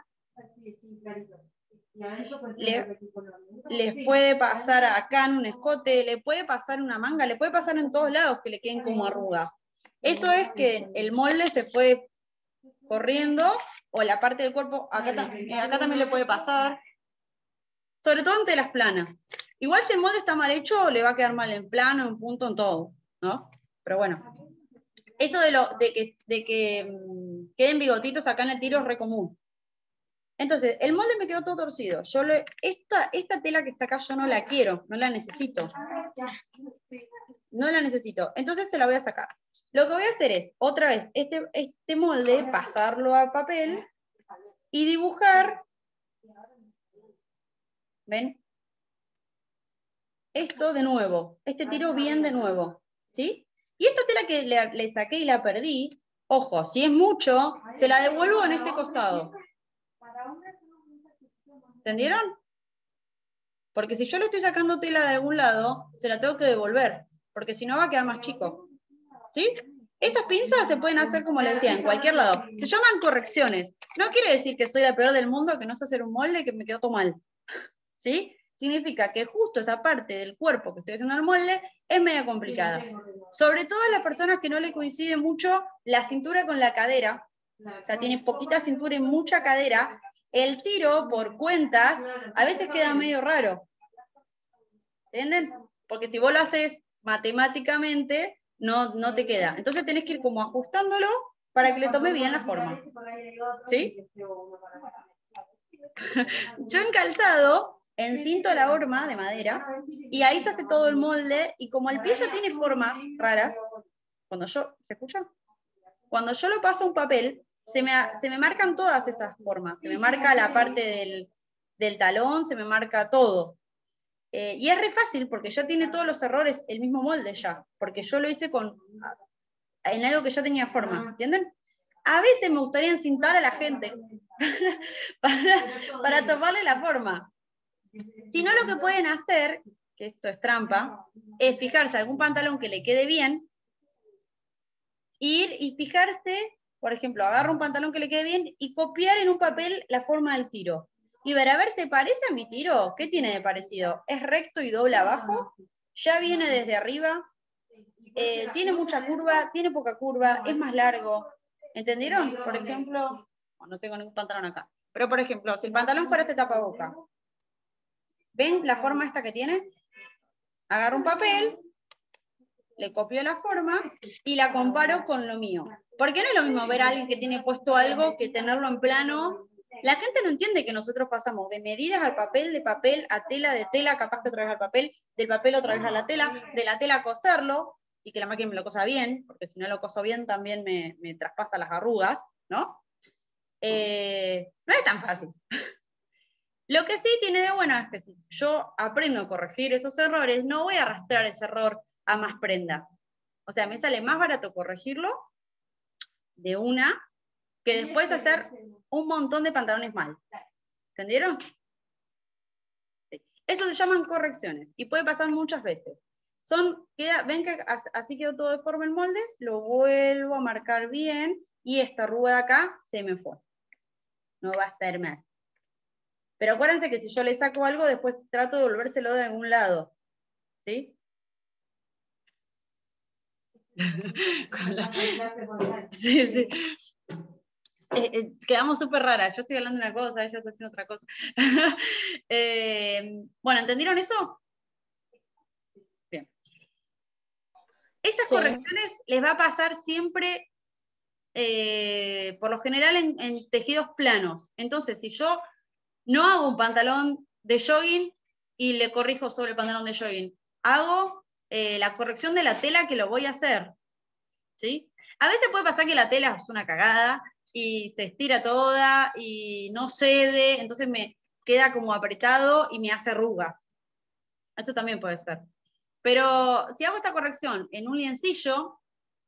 Le, les puede pasar acá en un escote, le puede pasar en una manga, le puede pasar en todos lados que le queden como arrugas. Eso es que el molde se fue corriendo, o la parte del cuerpo, acá, acá también le puede pasar. Sobre todo entre las planas. Igual si el molde está mal hecho, le va a quedar mal en plano, en punto, en todo, ¿no? Pero bueno. Eso de, lo, de que, de que mmm, queden bigotitos acá en el tiro es re común. Entonces, el molde me quedó todo torcido. Yo le, esta, esta tela que está acá yo no la quiero, no la necesito. No la necesito. Entonces se la voy a sacar. Lo que voy a hacer es, otra vez, este, este molde, pasarlo a papel y dibujar. ¿Ven? Esto de nuevo. Este tiro bien de nuevo. ¿Sí? Y esta tela que le, le saqué y la perdí, ojo, si es mucho, se la devuelvo en este costado. ¿Entendieron? Porque si yo le estoy sacando tela de algún lado, se la tengo que devolver, porque si no va a quedar más chico. ¿Sí? Estas pinzas se pueden hacer, como les decía, en cualquier lado. Se llaman correcciones. No quiere decir que soy la peor del mundo, que no sé hacer un molde, que me quedó todo mal. ¿Sí? Significa que justo esa parte del cuerpo que estoy haciendo el molde es media complicada. Sobre todo a las personas que no le coincide mucho la cintura con la cadera, o sea, tiene poquita cintura y mucha cadera, el tiro por cuentas a veces queda medio raro. ¿Entienden? Porque si vos lo haces matemáticamente, no, no te queda. Entonces tenés que ir como ajustándolo para que le tome bien la forma. ¿Sí? Yo en calzado encinto la horma de madera y ahí se hace todo el molde y como el pie ya tiene formas raras, cuando yo, ¿se escucha? Cuando yo lo paso a un papel, se me, se me marcan todas esas formas, se me marca la parte del, del talón, se me marca todo. Eh, y es re fácil porque ya tiene todos los errores el mismo molde ya, porque yo lo hice con, en algo que ya tenía forma, ¿entienden? A veces me gustaría encintar a la gente para, para tomarle la forma. Si no, lo que pueden hacer, que esto es trampa, es fijarse algún pantalón que le quede bien, ir y fijarse, por ejemplo, agarro un pantalón que le quede bien y copiar en un papel la forma del tiro. Y ver, a ver, ¿se parece a mi tiro? ¿Qué tiene de parecido? ¿Es recto y doble abajo? ¿Ya viene desde arriba? Eh, ¿Tiene mucha curva? ¿Tiene poca curva? ¿Es más largo? ¿Entendieron? Por ejemplo, bueno, no tengo ningún pantalón acá, pero por ejemplo, si el pantalón fuera este tapaboca, ¿ven la forma esta que tiene? Agarro un papel, le copio la forma y la comparo con lo mío. Porque no es lo mismo ver a alguien que tiene puesto algo que tenerlo en plano. La gente no entiende que nosotros pasamos de medidas al papel, de papel a tela, de tela, capaz que otra vez al papel, del papel otra vez a la tela, de la tela a coserlo, y que la máquina me lo cosa bien, porque si no lo coso bien también me, me traspasa las arrugas, ¿no? Eh, no es tan fácil. Lo que sí tiene de bueno es que si yo aprendo a corregir esos errores, no voy a arrastrar ese error a más prendas. O sea, me sale más barato corregirlo de una que después hacer un montón de pantalones mal. ¿Entendieron? Eso se llaman correcciones y puede pasar muchas veces. Son, queda, ven que así quedó todo de forma el molde, lo vuelvo a marcar bien y esta arruga de acá se me fue. No va a estar más. Pero acuérdense que si yo le saco algo, después trato de volvérselo de algún lado. ¿Sí? La... Sí, sí. Eh, eh, quedamos súper raras. Yo estoy hablando de una cosa, ella está haciendo otra cosa. eh, bueno, ¿entendieron eso? Bien. Esas sí. Correcciones les va a pasar siempre, eh, por lo general, en, en tejidos planos. Entonces, si yo no hago un pantalón de jogging y le corrijo sobre el pantalón de jogging, hago eh, la corrección de la tela que lo voy a hacer. ¿Sí? A veces puede pasar que la tela es una cagada y se estira toda y no cede, entonces me queda como apretado y me hace arrugas. Eso también puede ser. Pero si hago esta corrección en un liencillo,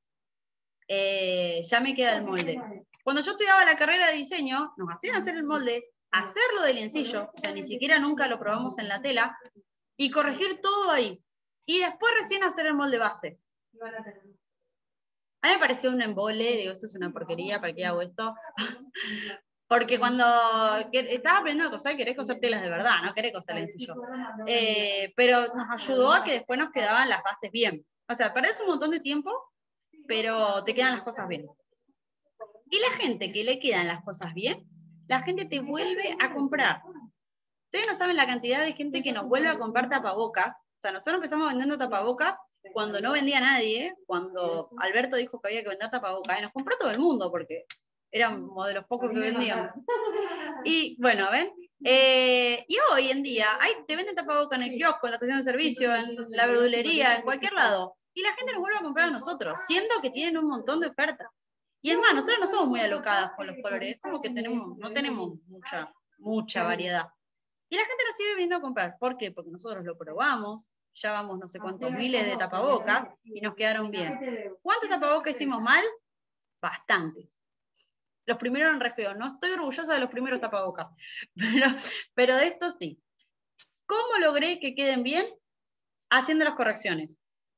eh, ya me queda el molde. Cuando yo estudiaba la carrera de diseño, nos hacían hacer el molde, hacerlo de liencillo, o sea, ni siquiera nunca lo probamos en la tela, y corregir todo ahí. Y después recién hacer el molde base. A mí me pareció un embole, digo, esto es una porquería, ¿para qué hago esto? Porque cuando estaba aprendiendo a coser, querés coser telas de verdad, no querés coser lencillo. Eh, pero nos ayudó a que después nos quedaban las bases bien. O sea, perdés un montón de tiempo, pero te quedan las cosas bien. Y la gente que le quedan las cosas bien, la gente te vuelve a comprar. Ustedes no saben la cantidad de gente que nos vuelve a comprar tapabocas. O sea, nosotros empezamos vendiendo tapabocas cuando no vendía nadie, cuando Alberto dijo que había que vender tapabocas, y nos compró todo el mundo, porque éramos de los pocos que vendíamos. Y bueno, ¿ven? Eh, y hoy en día, hay, te venden tapabocas en el kiosco, en la estación de servicio, en la verdulería, en cualquier lado. Y la gente nos vuelve a comprar a nosotros, siendo que tienen un montón de ofertas. Y es más, nosotros no somos muy alocadas con los colores, es como que tenemos, no tenemos mucha, mucha variedad. Y la gente nos sigue viniendo a comprar. ¿Por qué? Porque nosotros lo probamos, ya vamos no sé cuántos miles de tapabocas y nos quedaron bien. ¿Cuántos tapabocas hicimos mal? Bastantes. Los primeros eran re feos. No estoy orgullosa de los primeros tapabocas, pero, pero de estos sí. ¿Cómo logré que queden bien? Haciendo las correcciones.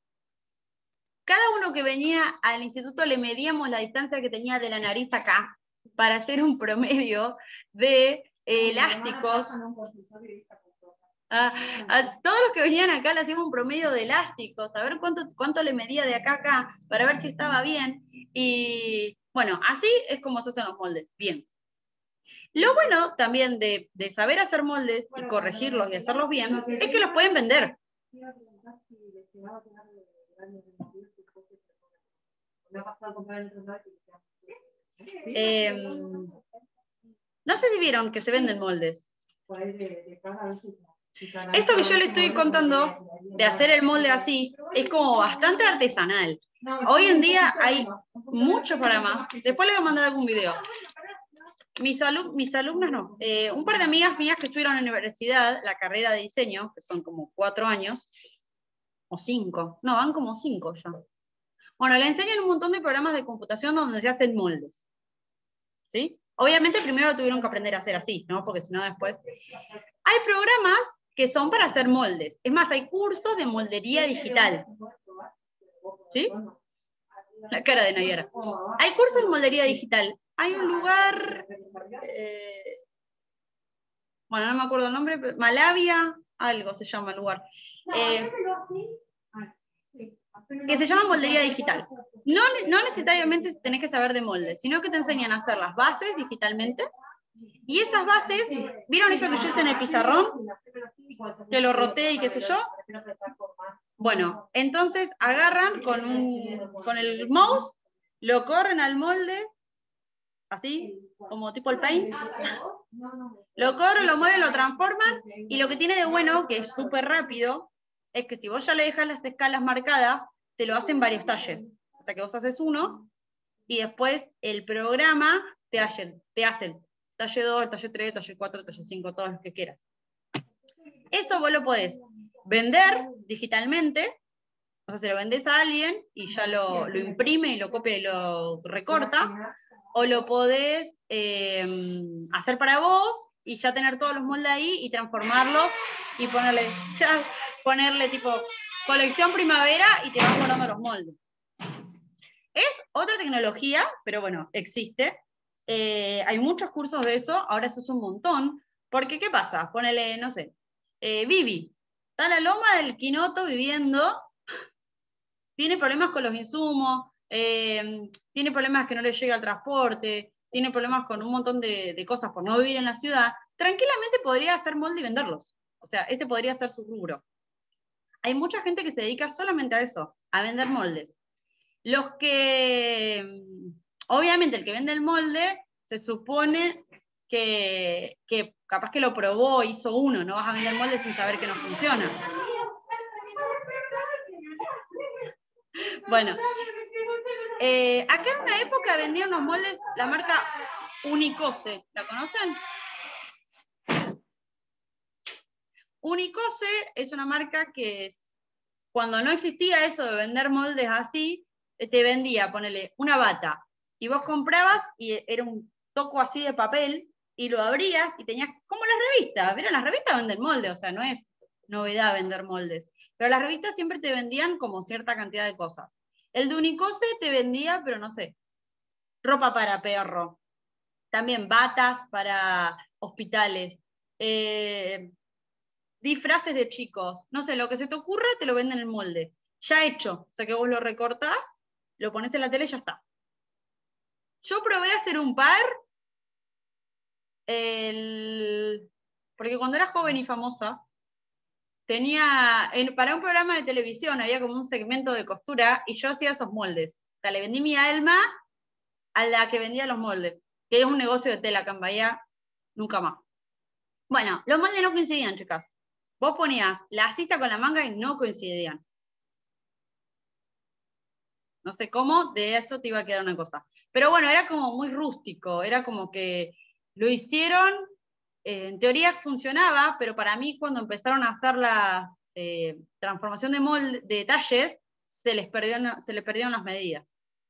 Cada uno que venía al instituto le medíamos la distancia que tenía de la nariz acá para hacer un promedio de eh, elásticos. A, a todos los que venían acá le hacíamos un promedio de elásticos, a ver cuánto, cuánto le medía de acá a acá, para ver si estaba bien. Y bueno, así es como se hacen los moldes, bien. Lo bueno también de, de saber hacer moldes y corregirlos y hacerlos bien, es que los pueden vender. Eh, no sé si vieron que se venden moldes. Esto que yo le estoy contando, de hacer el molde así, es como bastante artesanal. Hoy en día hay muchos programas. Después les voy a mandar algún video. Mis, alum mis alumnas no. Eh, un par de amigas mías que estuvieron en la universidad, la carrera de diseño, que son como cuatro años, o cinco. No, van como cinco ya. Bueno, le enseñan un montón de programas de computación donde se hacen moldes. ¿Sí? Obviamente primero lo tuvieron que aprender a hacer así, ¿no? Porque si no después... Hay programas que son para hacer moldes. Es más, hay cursos de moldería digital. ¿Sí? La cara de Nayara. Hay cursos de moldería digital. Hay un lugar... Eh, bueno, no me acuerdo el nombre, pero Malavia, algo se llama el lugar. Eh, que se llama moldería digital. No, no necesariamente tenés que saber de moldes, sino que te enseñan a hacer las bases digitalmente. Y esas bases, ¿vieron eso que yo hice en el pizarrón? Que lo roté y qué sé yo. Bueno, entonces agarran con, un, con el mouse, lo corren al molde, así, como tipo el paint. Lo corren, lo mueven, lo transforman. Y lo que tiene de bueno, que es súper rápido, es que si vos ya le dejas las escalas marcadas, te lo hacen varios talles. O sea que vos haces uno, y después el programa te hace, te hace el talle dos, el talle tres, el talle cuatro, el talle cinco, todos los que quieras. Eso vos lo podés vender digitalmente, o sea, se lo vendés a alguien y ya lo, lo imprime y lo copia y lo recorta, o lo podés eh, hacer para vos y ya tener todos los moldes ahí y transformarlo y ponerle, ya, ponerle tipo colección primavera y te vas guardando los moldes. Es otra tecnología, pero bueno, existe. Eh, hay muchos cursos de eso, ahora se usa un montón, porque ¿qué pasa? Ponele, no sé, eh, Vivi, está en la loma del Quinoto viviendo, tiene problemas con los insumos, eh, tiene problemas que no le llega el transporte, tiene problemas con un montón de, de cosas por no vivir en la ciudad, tranquilamente podría hacer molde y venderlos. O sea, ese podría ser su rubro. Hay mucha gente que se dedica solamente a eso, a vender moldes. Los que, obviamente el que vende el molde, se supone que, que capaz que lo probó, hizo uno, no vas a vender moldes sin saber que no funciona. Bueno, eh, acá en una época vendían unos moldes, la marca Unicose, ¿la conocen? Unicose es una marca que es, cuando no existía eso de vender moldes así, te vendía, ponele, una bata, y vos comprabas y era un toco así de papel, y lo abrías y tenías, como las revistas, ¿vieron? Las revistas venden moldes, o sea, no es novedad vender moldes, pero las revistas siempre te vendían como cierta cantidad de cosas. El de Unicose te vendía, pero no sé, ropa para perro, también batas para hospitales, eh, disfraces de chicos, no sé, lo que se te ocurre te lo venden en molde, ya hecho, o sea que vos lo recortás, lo pones en la tele y ya está. Yo probé a hacer un par, el... porque cuando era joven y famosa, tenía, en, para un programa de televisión había como un segmento de costura y yo hacía esos moldes. O sea, le vendí mi alma a la que vendía los moldes, que era un negocio de tela acá en Bahía, nunca más. Bueno, los moldes no coincidían, chicas. Vos ponías la cista con la manga y no coincidían. No sé cómo, de eso te iba a quedar una cosa. Pero bueno, era como muy rústico, era como que lo hicieron, eh, en teoría funcionaba, pero para mí cuando empezaron a hacer la eh, transformación de molde, de detalles, se les, perdió, se les perdieron las medidas.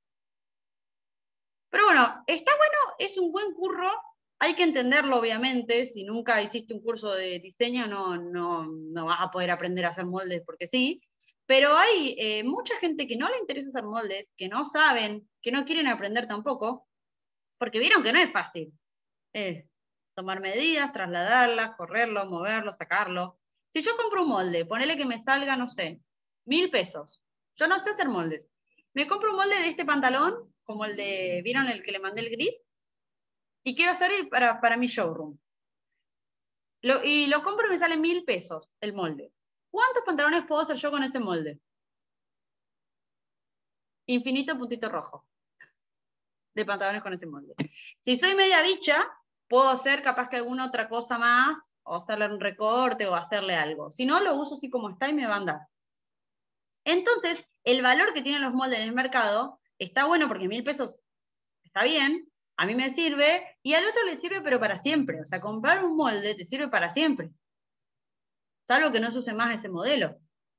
Pero bueno, está bueno, es un buen curro, hay que entenderlo obviamente, si nunca hiciste un curso de diseño no, no, no vas a poder aprender a hacer moldes porque sí, pero hay eh, mucha gente que no le interesa hacer moldes, que no saben, que no quieren aprender tampoco, porque vieron que no es fácil. Es tomar medidas, trasladarlas, correrlo, moverlo, sacarlo. Si yo compro un molde, ponele que me salga, no sé, mil pesos. Yo no sé hacer moldes. Me compro un molde de este pantalón, como el de, ¿vieron el que le mandé el gris? Y quiero hacer para, para mi showroom. Lo, y lo compro y me sale mil pesos el molde. ¿Cuántos pantalones puedo hacer yo con ese molde? infinito puntito rojo de pantalones con ese molde. Si soy media bicha, puedo hacer capaz que alguna otra cosa más, o hacerle un recorte, o hacerle algo. Si no, lo uso así como está y me va a andar. Entonces, el valor que tienen los moldes en el mercado está bueno porque mil pesos está bien, a mí me sirve, y al otro le sirve pero para siempre. O sea, comprar un molde te sirve para siempre. Salvo que no se use más ese modelo.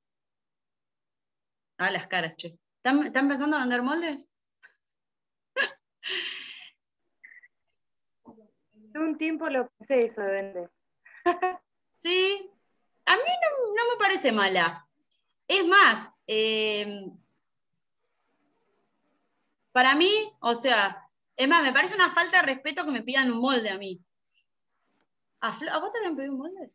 Ah, las caras, che. ¿Están, ¿están pensando en vender moldes? Un tiempo lo pensé eso de vender. Sí. A mí no, no me parece mala. Es más, eh, para mí, o sea, es más, me parece una falta de respeto que me pidan un molde a mí. ¿A, Flo- ¿a vos te habían pedido un molde?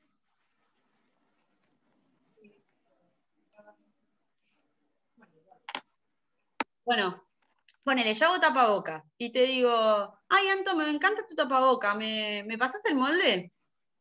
Bueno, ponele, yo hago tapabocas y te digo, ay, Anto, me encanta tu tapaboca, ¿me, ¿me pasas el molde?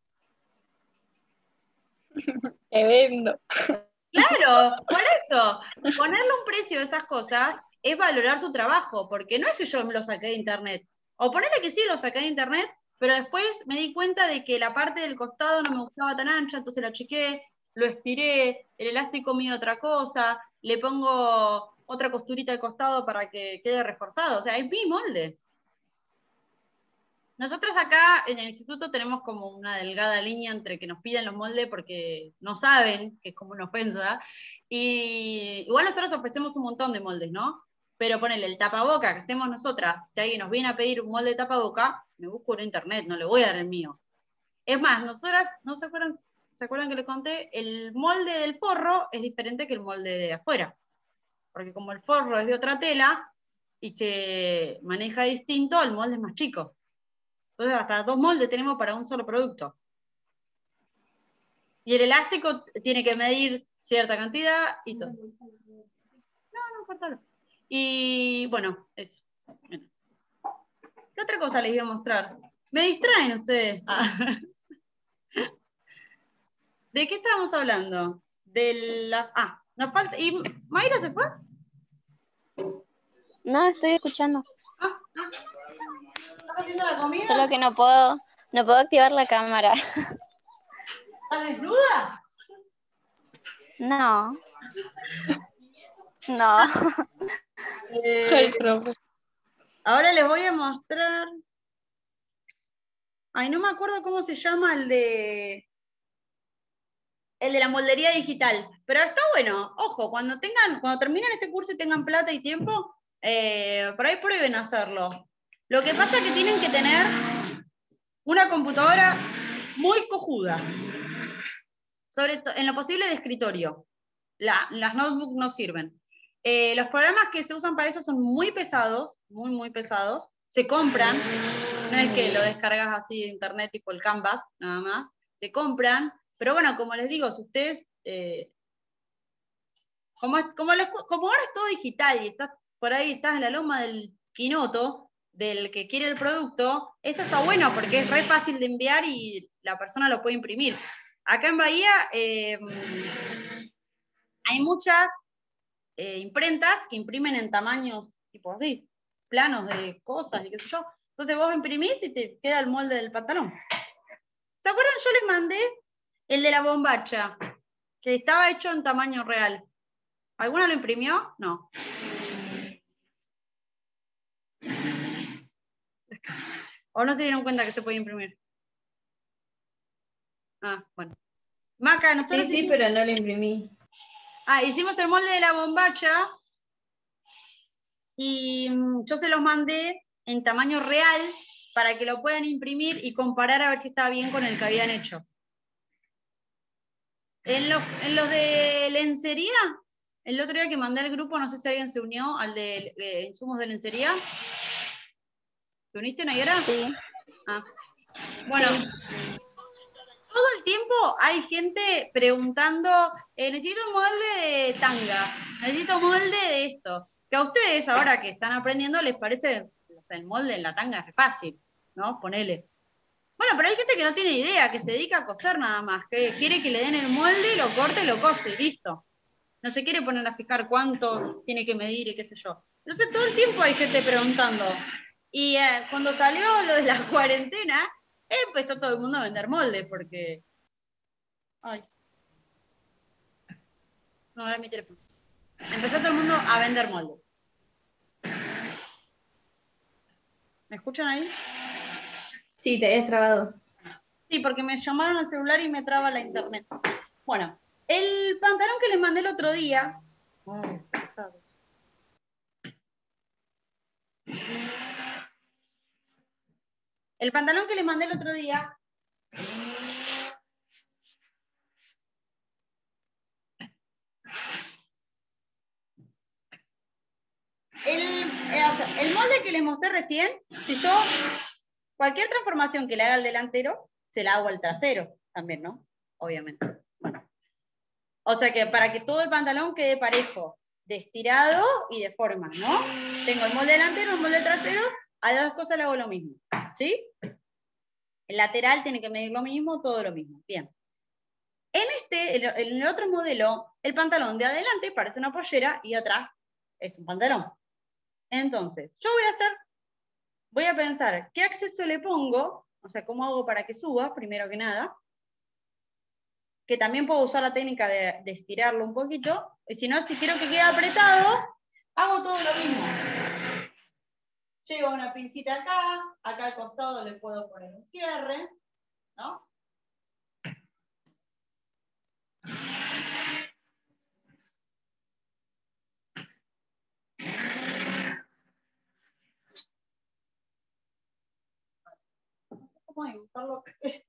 Te vendo. Claro, por eso, ponerle un precio a esas cosas es valorar su trabajo, porque no es que yo me lo saqué de internet, o ponerle que sí lo saqué de internet, pero después me di cuenta de que la parte del costado no me gustaba tan ancha, entonces la chequé, lo estiré, el elástico mide otra cosa, le pongo otra costurita al costado para que quede reforzado, o sea, es mi molde. Nosotros acá en el instituto tenemos como una delgada línea entre que nos piden los moldes porque no saben, que es como una ofensa, y igual nosotros ofrecemos un montón de moldes, ¿no? Pero ponele el tapaboca que hacemos nosotras, si alguien nos viene a pedir un molde de tapaboca, me busco en internet, no le voy a dar el mío. Es más, nosotras, ¿no se acuerdan, se acuerdan que les conté? El molde del forro es diferente que el molde de afuera, porque como el forro es de otra tela y se maneja distinto, el molde es más chico. Entonces hasta dos moldes tenemos para un solo producto. Y el elástico tiene que medir cierta cantidad y todo. No, no, cortalo. Y bueno, eso. ¿Qué otra cosa les iba a mostrar? Me distraen ustedes. Ah. ¿De qué estábamos hablando? De la... Ah, nos falta... ¿Y Mayra se fue? No, estoy escuchando. Ah, ah. ¿Estás haciendo la comida? Solo que no puedo, no puedo activar la cámara. ¿Estás desnuda? No. No. Eh, Ay, profe. ahora les voy a mostrar... Ay, no me acuerdo cómo se llama el de... El de la moldería digital. Pero está bueno. Ojo, cuando tengan, cuando terminen este curso y tengan plata y tiempo, eh, por ahí prueben a hacerlo. Lo que pasa es que tienen que tener una computadora muy cojuda. Sobre to- en lo posible de escritorio. La- las notebooks no sirven. Eh, los programas que se usan para eso son muy pesados, muy, muy pesados. Se compran, no es que lo descargas así de internet tipo el Canvas, nada más. Se compran, pero bueno, como les digo, si ustedes, eh, como, es- como, les- como ahora es todo digital y estás por ahí, estás en la loma del quinoto, del que quiere el producto, eso está bueno porque es re fácil de enviar y la persona lo puede imprimir. Acá en Bahía eh, hay muchas eh, imprentas que imprimen en tamaños tipo así, planos de cosas y qué sé yo. Entonces vos imprimís y te queda el molde del pantalón. ¿Se acuerdan? Yo les mandé el de la bombacha, que estaba hecho en tamaño real. ¿Alguna lo imprimió? No. ¿O no se dieron cuenta que se puede imprimir? Ah, bueno. Maca, nosotros Sí, sí, hicimos, pero no lo imprimí. ah, hicimos el molde de la bombacha y mm, yo se los mandé en tamaño real para que lo puedan imprimir y comparar a ver si estaba bien con el que habían hecho. En los, en los de lencería, el otro día que mandé al grupo, no sé si alguien se unió al de, de insumos de lencería. ¿Te uniste, Nayara? Sí. Ah. Bueno, Sí. todo el tiempo hay gente preguntando, eh, necesito un molde de tanga, necesito un molde de esto. Que a ustedes, ahora que están aprendiendo, les parece, o sea, el molde en la tanga es fácil, ¿no? Ponele. Bueno, pero hay gente que no tiene idea, que se dedica a coser nada más, que quiere que le den el molde, lo corte, lo cose y listo. no se quiere poner a fijar cuánto tiene que medir y qué sé yo. Entonces todo el tiempo hay gente preguntando. Y eh, cuando salió lo de la cuarentena, empezó todo el mundo a vender moldes, porque... Ay. No, era mi teléfono. Empezó todo el mundo a vender moldes. ¿Me escuchan ahí? Sí, te habías trabado. Sí, porque me llamaron al celular y me traba la internet. Bueno, el pantalón que les mandé el otro día... Ay, pesado. El pantalón que les mandé el otro día... El, eh, o sea, el molde que les mostré recién, si yo... Cualquier transformación que le haga al delantero, se la hago al trasero también, ¿no? Obviamente. Bueno. O sea que para que todo el pantalón quede parejo, de estirado y de forma, ¿no? Tengo el molde delantero, el molde trasero, a las dos cosas le hago lo mismo, ¿sí? El lateral tiene que medir lo mismo, todo lo mismo. Bien. En este, en el otro modelo, el pantalón de adelante parece una pollera y de atrás es un pantalón. Entonces, yo voy a hacer, voy a pensar qué acceso le pongo, o sea, cómo hago para que suba, primero que nada, que también puedo usar la técnica de, de estirarlo un poquito, y si no, si quiero que quede apretado, hago todo lo mismo. Llevo una pincita acá, acá al costado le puedo poner un cierre, ¿no? ¿Cómo dibujarlo?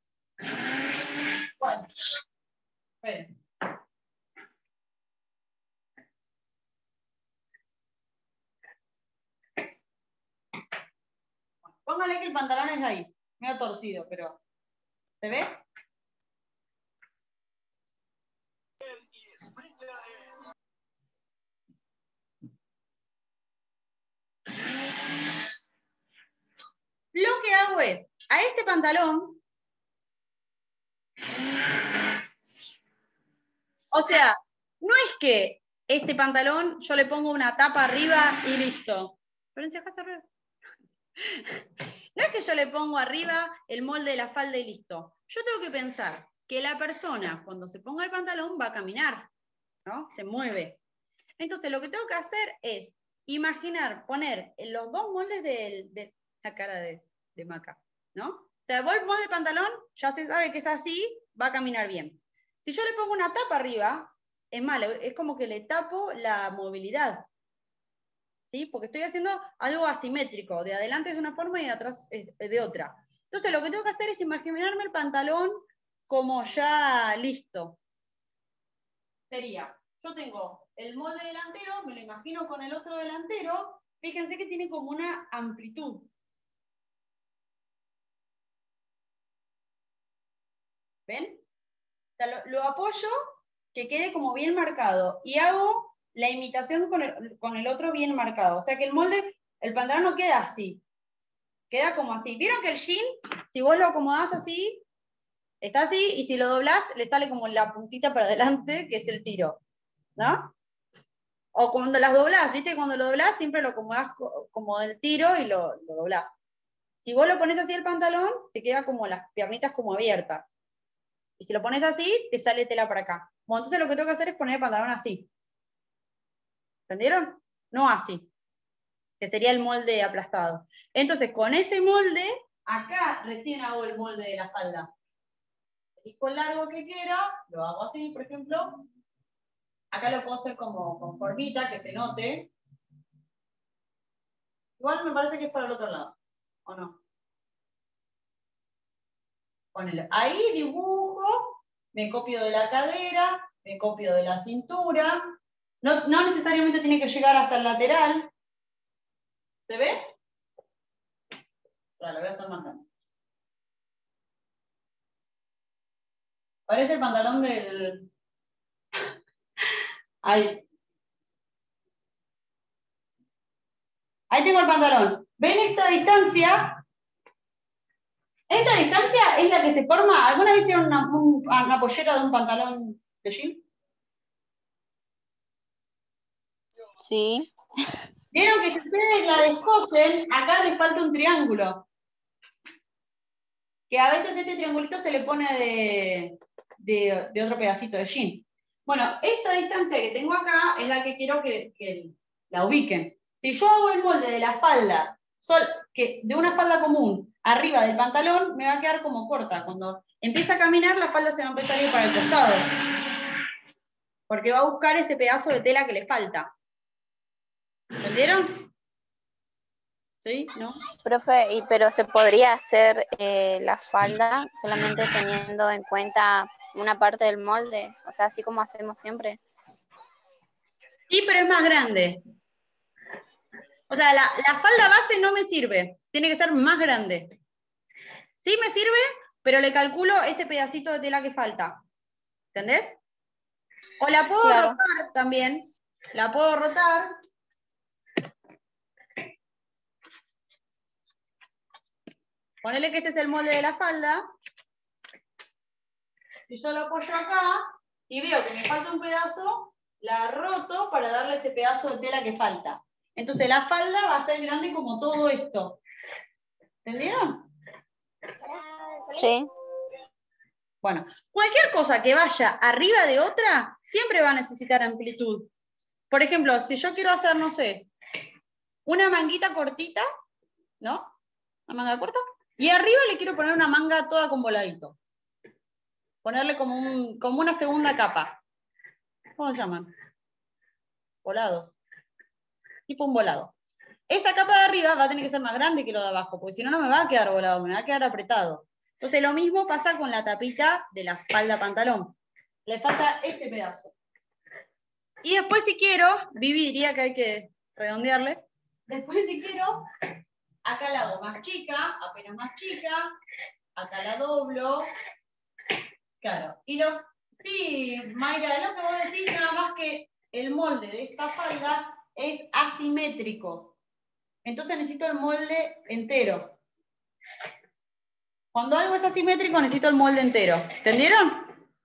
Bueno, esperen. Póngale que el pantalón es ahí, medio torcido, pero ¿se ve? Lo que hago es, a este pantalón, o sea, no es que este pantalón yo le pongo una tapa arriba y listo. Pero en acá arriba. No es que yo le pongo arriba el molde de la falda y listo. Yo tengo que pensar que la persona, cuando se ponga el pantalón, va a caminar, ¿no? Se mueve. Entonces, lo que tengo que hacer es imaginar, poner los dos moldes de, de la cara de, de Maca, ¿no? O sea, vos el molde del pantalón, ya se sabe que es así, va a caminar bien. Si yo le pongo una tapa arriba, es malo, es como que le tapo la movilidad. ¿Sí? Porque estoy haciendo algo asimétrico, de adelante es de una forma y de atrás es de otra. Entonces lo que tengo que hacer es imaginarme el pantalón como ya listo. Sería, yo tengo el molde delantero, me lo imagino con el otro delantero, fíjense que tiene como una amplitud. ¿Ven? O sea, lo, lo apoyo, que quede como bien marcado, y hago la imitación con el, con el otro bien marcado. O sea que el molde, el pantalón no queda así. Queda como así. ¿Vieron que el jean, si vos lo acomodás así, está así, y si lo doblás, le sale como la puntita para adelante, que es el tiro, ¿no? O cuando las doblás, ¿viste? Cuando lo doblás, siempre lo acomodás como del tiro y lo, lo doblás. Si vos lo pones así el pantalón, te queda como las piernitas como abiertas. Y si lo pones así, te sale tela para acá. Bueno, entonces lo que tengo que hacer es poner el pantalón así. ¿Entendieron? No así, que sería el molde aplastado. Entonces, con ese molde, acá recién hago el molde de la falda. Elijo el largo que quiera, lo hago así, por ejemplo. Acá lo puedo hacer como con formita, que se note. Igual me parece que es para el otro lado, ¿o no? Ponele. Ahí dibujo, me copio de la cadera, me copio de la cintura. No, no necesariamente tiene que llegar hasta el lateral. ¿Se ve? Ahora lo voy a hacer más grande. Parece el pantalón del... Ahí. Ahí tengo el pantalón. ¿Ven esta distancia? Esta distancia es la que se forma. ¿Alguna vez hicieron una, un, una pollera de un pantalón de jean? Sí. Vieron que si ustedes la descosen, acá les falta un triángulo. Que a veces este triangulito se le pone de, de, de otro pedacito de jean. Bueno, esta distancia que tengo acá es la que quiero que, que la ubiquen. Si yo hago el molde de la espalda, sol, que de una espalda común, arriba del pantalón, me va a quedar como corta. Cuando empieza a caminar, la espalda se va a empezar a ir para el costado. Porque va a buscar ese pedazo de tela que le falta. ¿Entendieron? ¿Sí? ¿No? Profe, y, pero se podría hacer eh, la falda solamente teniendo en cuenta una parte del molde, o sea, así como hacemos siempre. Sí, pero es más grande. O sea, la, la falda base no me sirve, tiene que ser más grande. Sí me sirve, pero le calculo ese pedacito de tela que falta. ¿Entendés? O la puedo Claro. rotar también. La puedo rotar. Ponele que este es el molde de la falda. Si yo lo apoyo acá y veo que me falta un pedazo, la roto para darle ese pedazo de tela que falta. Entonces la falda va a ser grande como todo esto. ¿Entendieron? Sí. Bueno, cualquier cosa que vaya arriba de otra, siempre va a necesitar amplitud. Por ejemplo, si yo quiero hacer, no sé, una manguita cortita, ¿no? Una manga corta, y arriba le quiero poner una manga toda con voladito. Ponerle como, un, como una segunda capa. ¿Cómo se llaman? Volado. Tipo un volado. Esa capa de arriba va a tener que ser más grande que lo de abajo, porque si no, no me va a quedar volado, me va a quedar apretado. Entonces lo mismo pasa con la tapita de la falda pantalón. Le falta este pedazo. Y después si quiero, Vivi diría que hay que redondearle. Después si quiero, acá la hago más chica, apenas más chica. Acá la doblo. Claro. Y lo, sí, Mayra, es lo que vos decís, nada más que el molde de esta falda es asimétrico. Entonces necesito el molde entero. Cuando algo es asimétrico, necesito el molde entero. ¿Entendieron?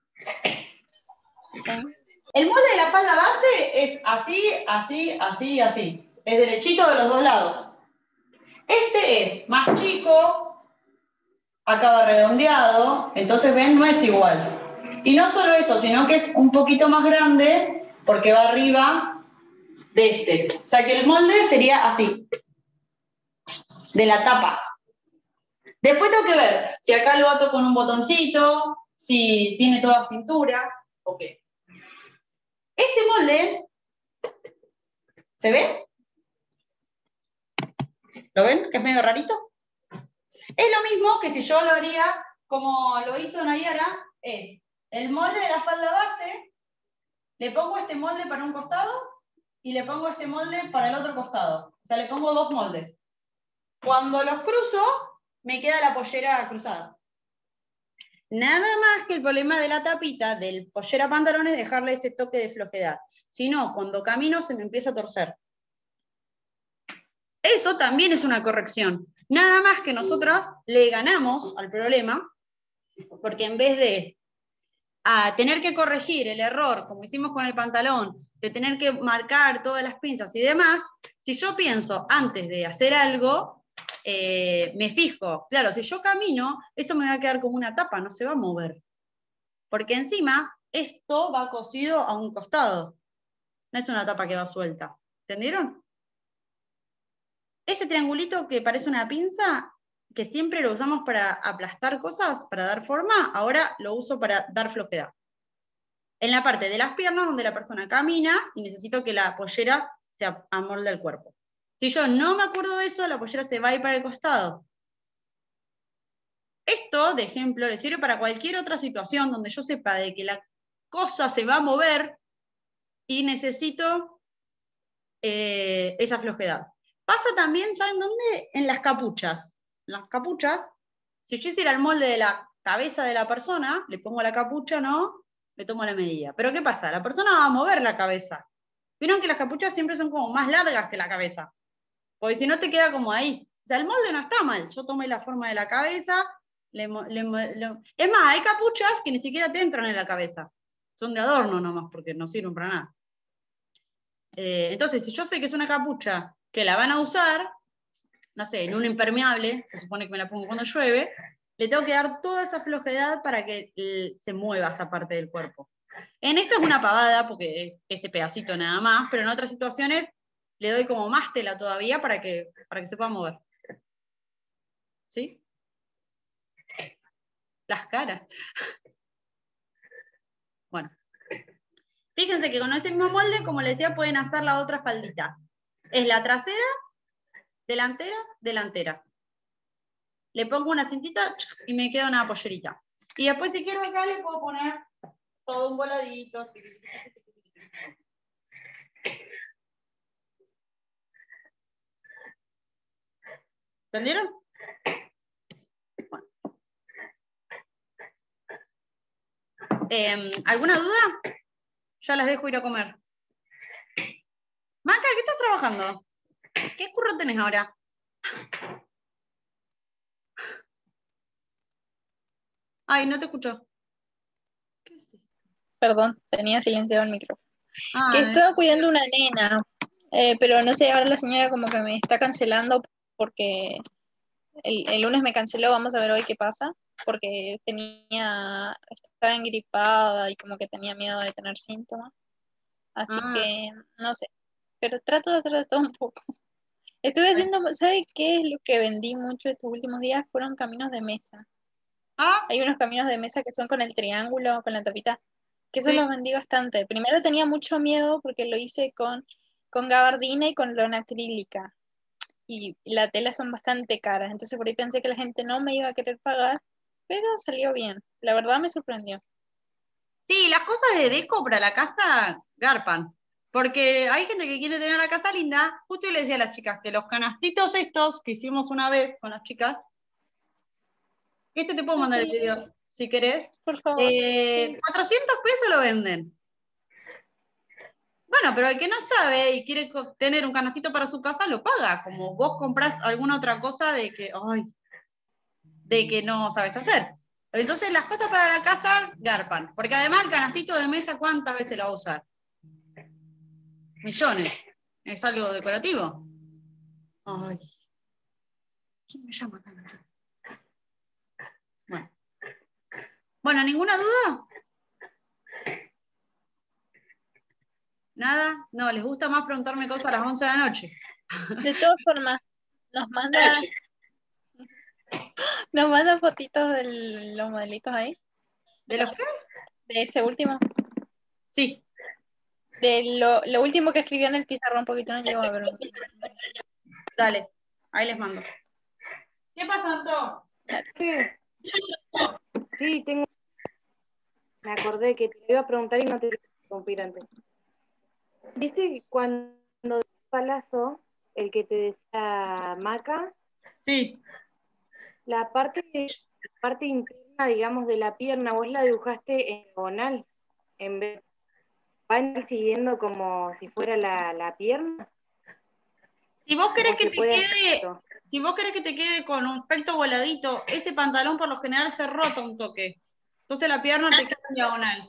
Sí. El molde de la falda base es así, así, así, así. Es derechito de los dos lados. Este es más chico, acá va redondeado, entonces ven, no es igual. Y no solo eso, sino que es un poquito más grande porque va arriba de este. O sea que el molde sería así, de la tapa. Después tengo que ver si acá lo ato con un botoncito, si tiene toda cintura, o qué. Este molde, ¿se ve? ¿Lo ven? Que es medio rarito. Es lo mismo que si yo lo haría como lo hizo Nayara, es el molde de la falda base, le pongo este molde para un costado y le pongo este molde para el otro costado. O sea, le pongo dos moldes. Cuando los cruzo, me queda la pollera cruzada. Nada más que el problema de la tapita del pollera pantalón es dejarle ese toque de flojedad. Si no, cuando camino se me empieza a torcer. Eso también es una corrección. Nada más que nosotros le ganamos al problema, porque en vez de a tener que corregir el error, como hicimos con el pantalón, de tener que marcar todas las pinzas y demás, si yo pienso antes de hacer algo, eh, me fijo, claro, si yo camino, eso me va a quedar como una tapa, no se va a mover. Porque encima, esto va cosido a un costado. No es una tapa que va suelta. ¿Entendieron? Ese triangulito que parece una pinza, que siempre lo usamos para aplastar cosas, para dar forma, ahora lo uso para dar flojedad. En la parte de las piernas, donde la persona camina y necesito que la pollera se amolde al cuerpo. Si yo no me acuerdo de eso, la pollera se va a ir para el costado. Esto, de ejemplo, le sirve para cualquier otra situación donde yo sepa de que la cosa se va a mover y necesito eh, esa flojedad. Pasa también, ¿saben dónde? En las capuchas. En las capuchas, si yo hiciera el molde de la cabeza de la persona, le pongo la capucha, ¿no? Le tomo la medida. Pero ¿qué pasa? La persona va a mover la cabeza. Vieron que las capuchas siempre son como más largas que la cabeza. Porque si no te queda como ahí. O sea, el molde no está mal. Yo tomé la forma de la cabeza. Le, le, le... Es más, hay capuchas que ni siquiera te entran en la cabeza. Son de adorno nomás, porque no sirven para nada. Eh, entonces, si yo sé que es una capucha que la van a usar, no sé, en un impermeable, se supone que me la pongo cuando llueve, le tengo que dar toda esa flojedad para que eh, se mueva esa parte del cuerpo. En esta es una pavada, porque es este pedacito nada más, pero en otras situaciones le doy como más tela todavía para que, para que se pueda mover. ¿Sí? Las caras. Bueno. Fíjense que con ese mismo molde, como les decía, pueden hacer la otra faldita. Es la trasera, delantera, delantera. Le pongo una cintita y me queda una pollerita. Y después, si quiero acá, le puedo poner todo un voladito. ¿Entendieron? Bueno. Eh, ¿Alguna duda? Ya las dejo ir a comer. Maca, ¿qué estás trabajando? ¿Qué curro tenés ahora? Ay, no te escucho. ¿Qué es esto? Perdón, tenía silenciado el micrófono. Ah, Que estaba cuidando una nena, eh, pero no sé, ahora la señora como que me está cancelando porque el, el lunes me canceló, vamos a ver hoy qué pasa, porque tenía, estaba engripada y como que tenía miedo de tener síntomas. Así ah, que, no sé, pero trato de hacer de todo un poco. Estuve haciendo, ¿sabe qué es lo que vendí mucho estos últimos días? Fueron caminos de mesa. ah, Hay unos caminos de mesa que son con el triángulo, con la tapita, que eso sí. los vendí bastante. Primero tenía mucho miedo porque lo hice con, con gabardina y con lona acrílica. Y la tela son bastante caras. Entonces por ahí pensé que la gente no me iba a querer pagar, pero salió bien. La verdad me sorprendió. Sí, las cosas de deco para la casa garpan. Porque hay gente que quiere tener la casa linda. Justo yo le decía a las chicas que los canastitos estos que hicimos una vez con las chicas, este te puedo mandar el video si querés. Por favor. Eh, Sí. cuatrocientos pesos lo venden. Bueno, pero el que no sabe y quiere tener un canastito para su casa, lo paga. Como vos comprás alguna otra cosa de que, ay, de que no sabes hacer. Entonces las cosas para la casa garpan. Porque además el canastito de mesa, ¿cuántas veces lo va a usar? Millones. Es algo decorativo. Ay. ¿Quién me llama tanto? Bueno. Bueno, ¿ninguna duda? ¿Nada? No, ¿les gusta más preguntarme cosas a las once de la noche? De todas formas, nos manda, nos manda fotitos de los modelitos ahí, ¿De los qué? de ese último. Sí. De lo, lo último que escribió en el pizarrón, porque no llegó a ver. Dale. Ahí les mando. ¿Qué pasa, Anto? Sí, tengo. Me acordé que te iba a preguntar y no te iba a interrumpir antes. ¿Viste que cuando el palazo, el que te decía Maca, Sí. la parte, la parte interna, digamos, de la pierna, vos la dibujaste en diagonal, en vez van siguiendo como si fuera la, la pierna? Si vos querés ¿O que se te puede hacer quede, esto? si vos querés que te quede con un aspecto voladito, este pantalón por lo general se rota un toque. Entonces la pierna te queda en diagonal.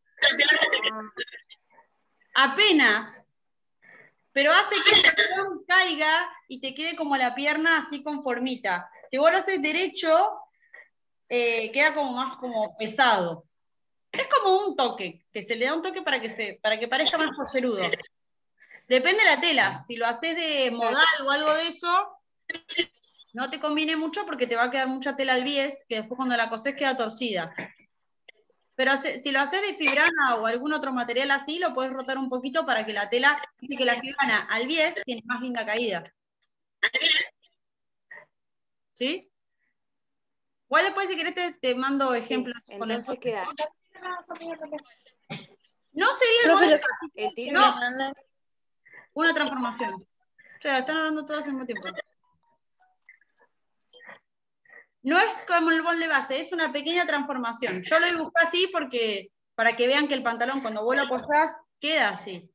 Apenas. Pero hace que el pantalón caiga y te quede como la pierna así con formita. Si vos lo haces derecho, eh, queda como más como pesado. Es como un toque, que se le da un toque para que, se, para que parezca más poserudo. Depende de la tela. Si lo haces de modal o algo de eso, no te conviene mucho porque te va a quedar mucha tela al bies, que después cuando la cosés queda torcida. Pero si lo haces de fibrana o algún otro material así, lo puedes rotar un poquito para que la tela, dice que la fibrana al bies tiene más linda caída. ¿Sí? Igual después si querés te, te mando ejemplos Sí, con el entonces queda. No sería el Profe, modelo lo que El que tiro me no, mandan- una transformación. O sea, están hablando todos al mismo tiempo. No es como el molde base, es una pequeña transformación. Yo lo dibujé así porque, para que vean que el pantalón cuando vos lo apoyás, queda así.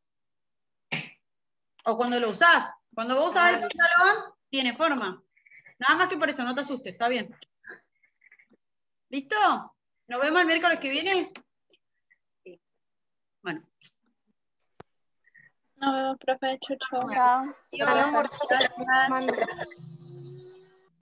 O cuando lo usás. Cuando vos usás Ah, el bien. pantalón, tiene forma. Nada más que por eso, no te asustes, está bien. ¿Listo? ¿Nos vemos el miércoles que viene? Sí. Bueno. Nos vemos, profe. Chau, chau. Chao. Adiós. Chao, profe. Gracias. Mando.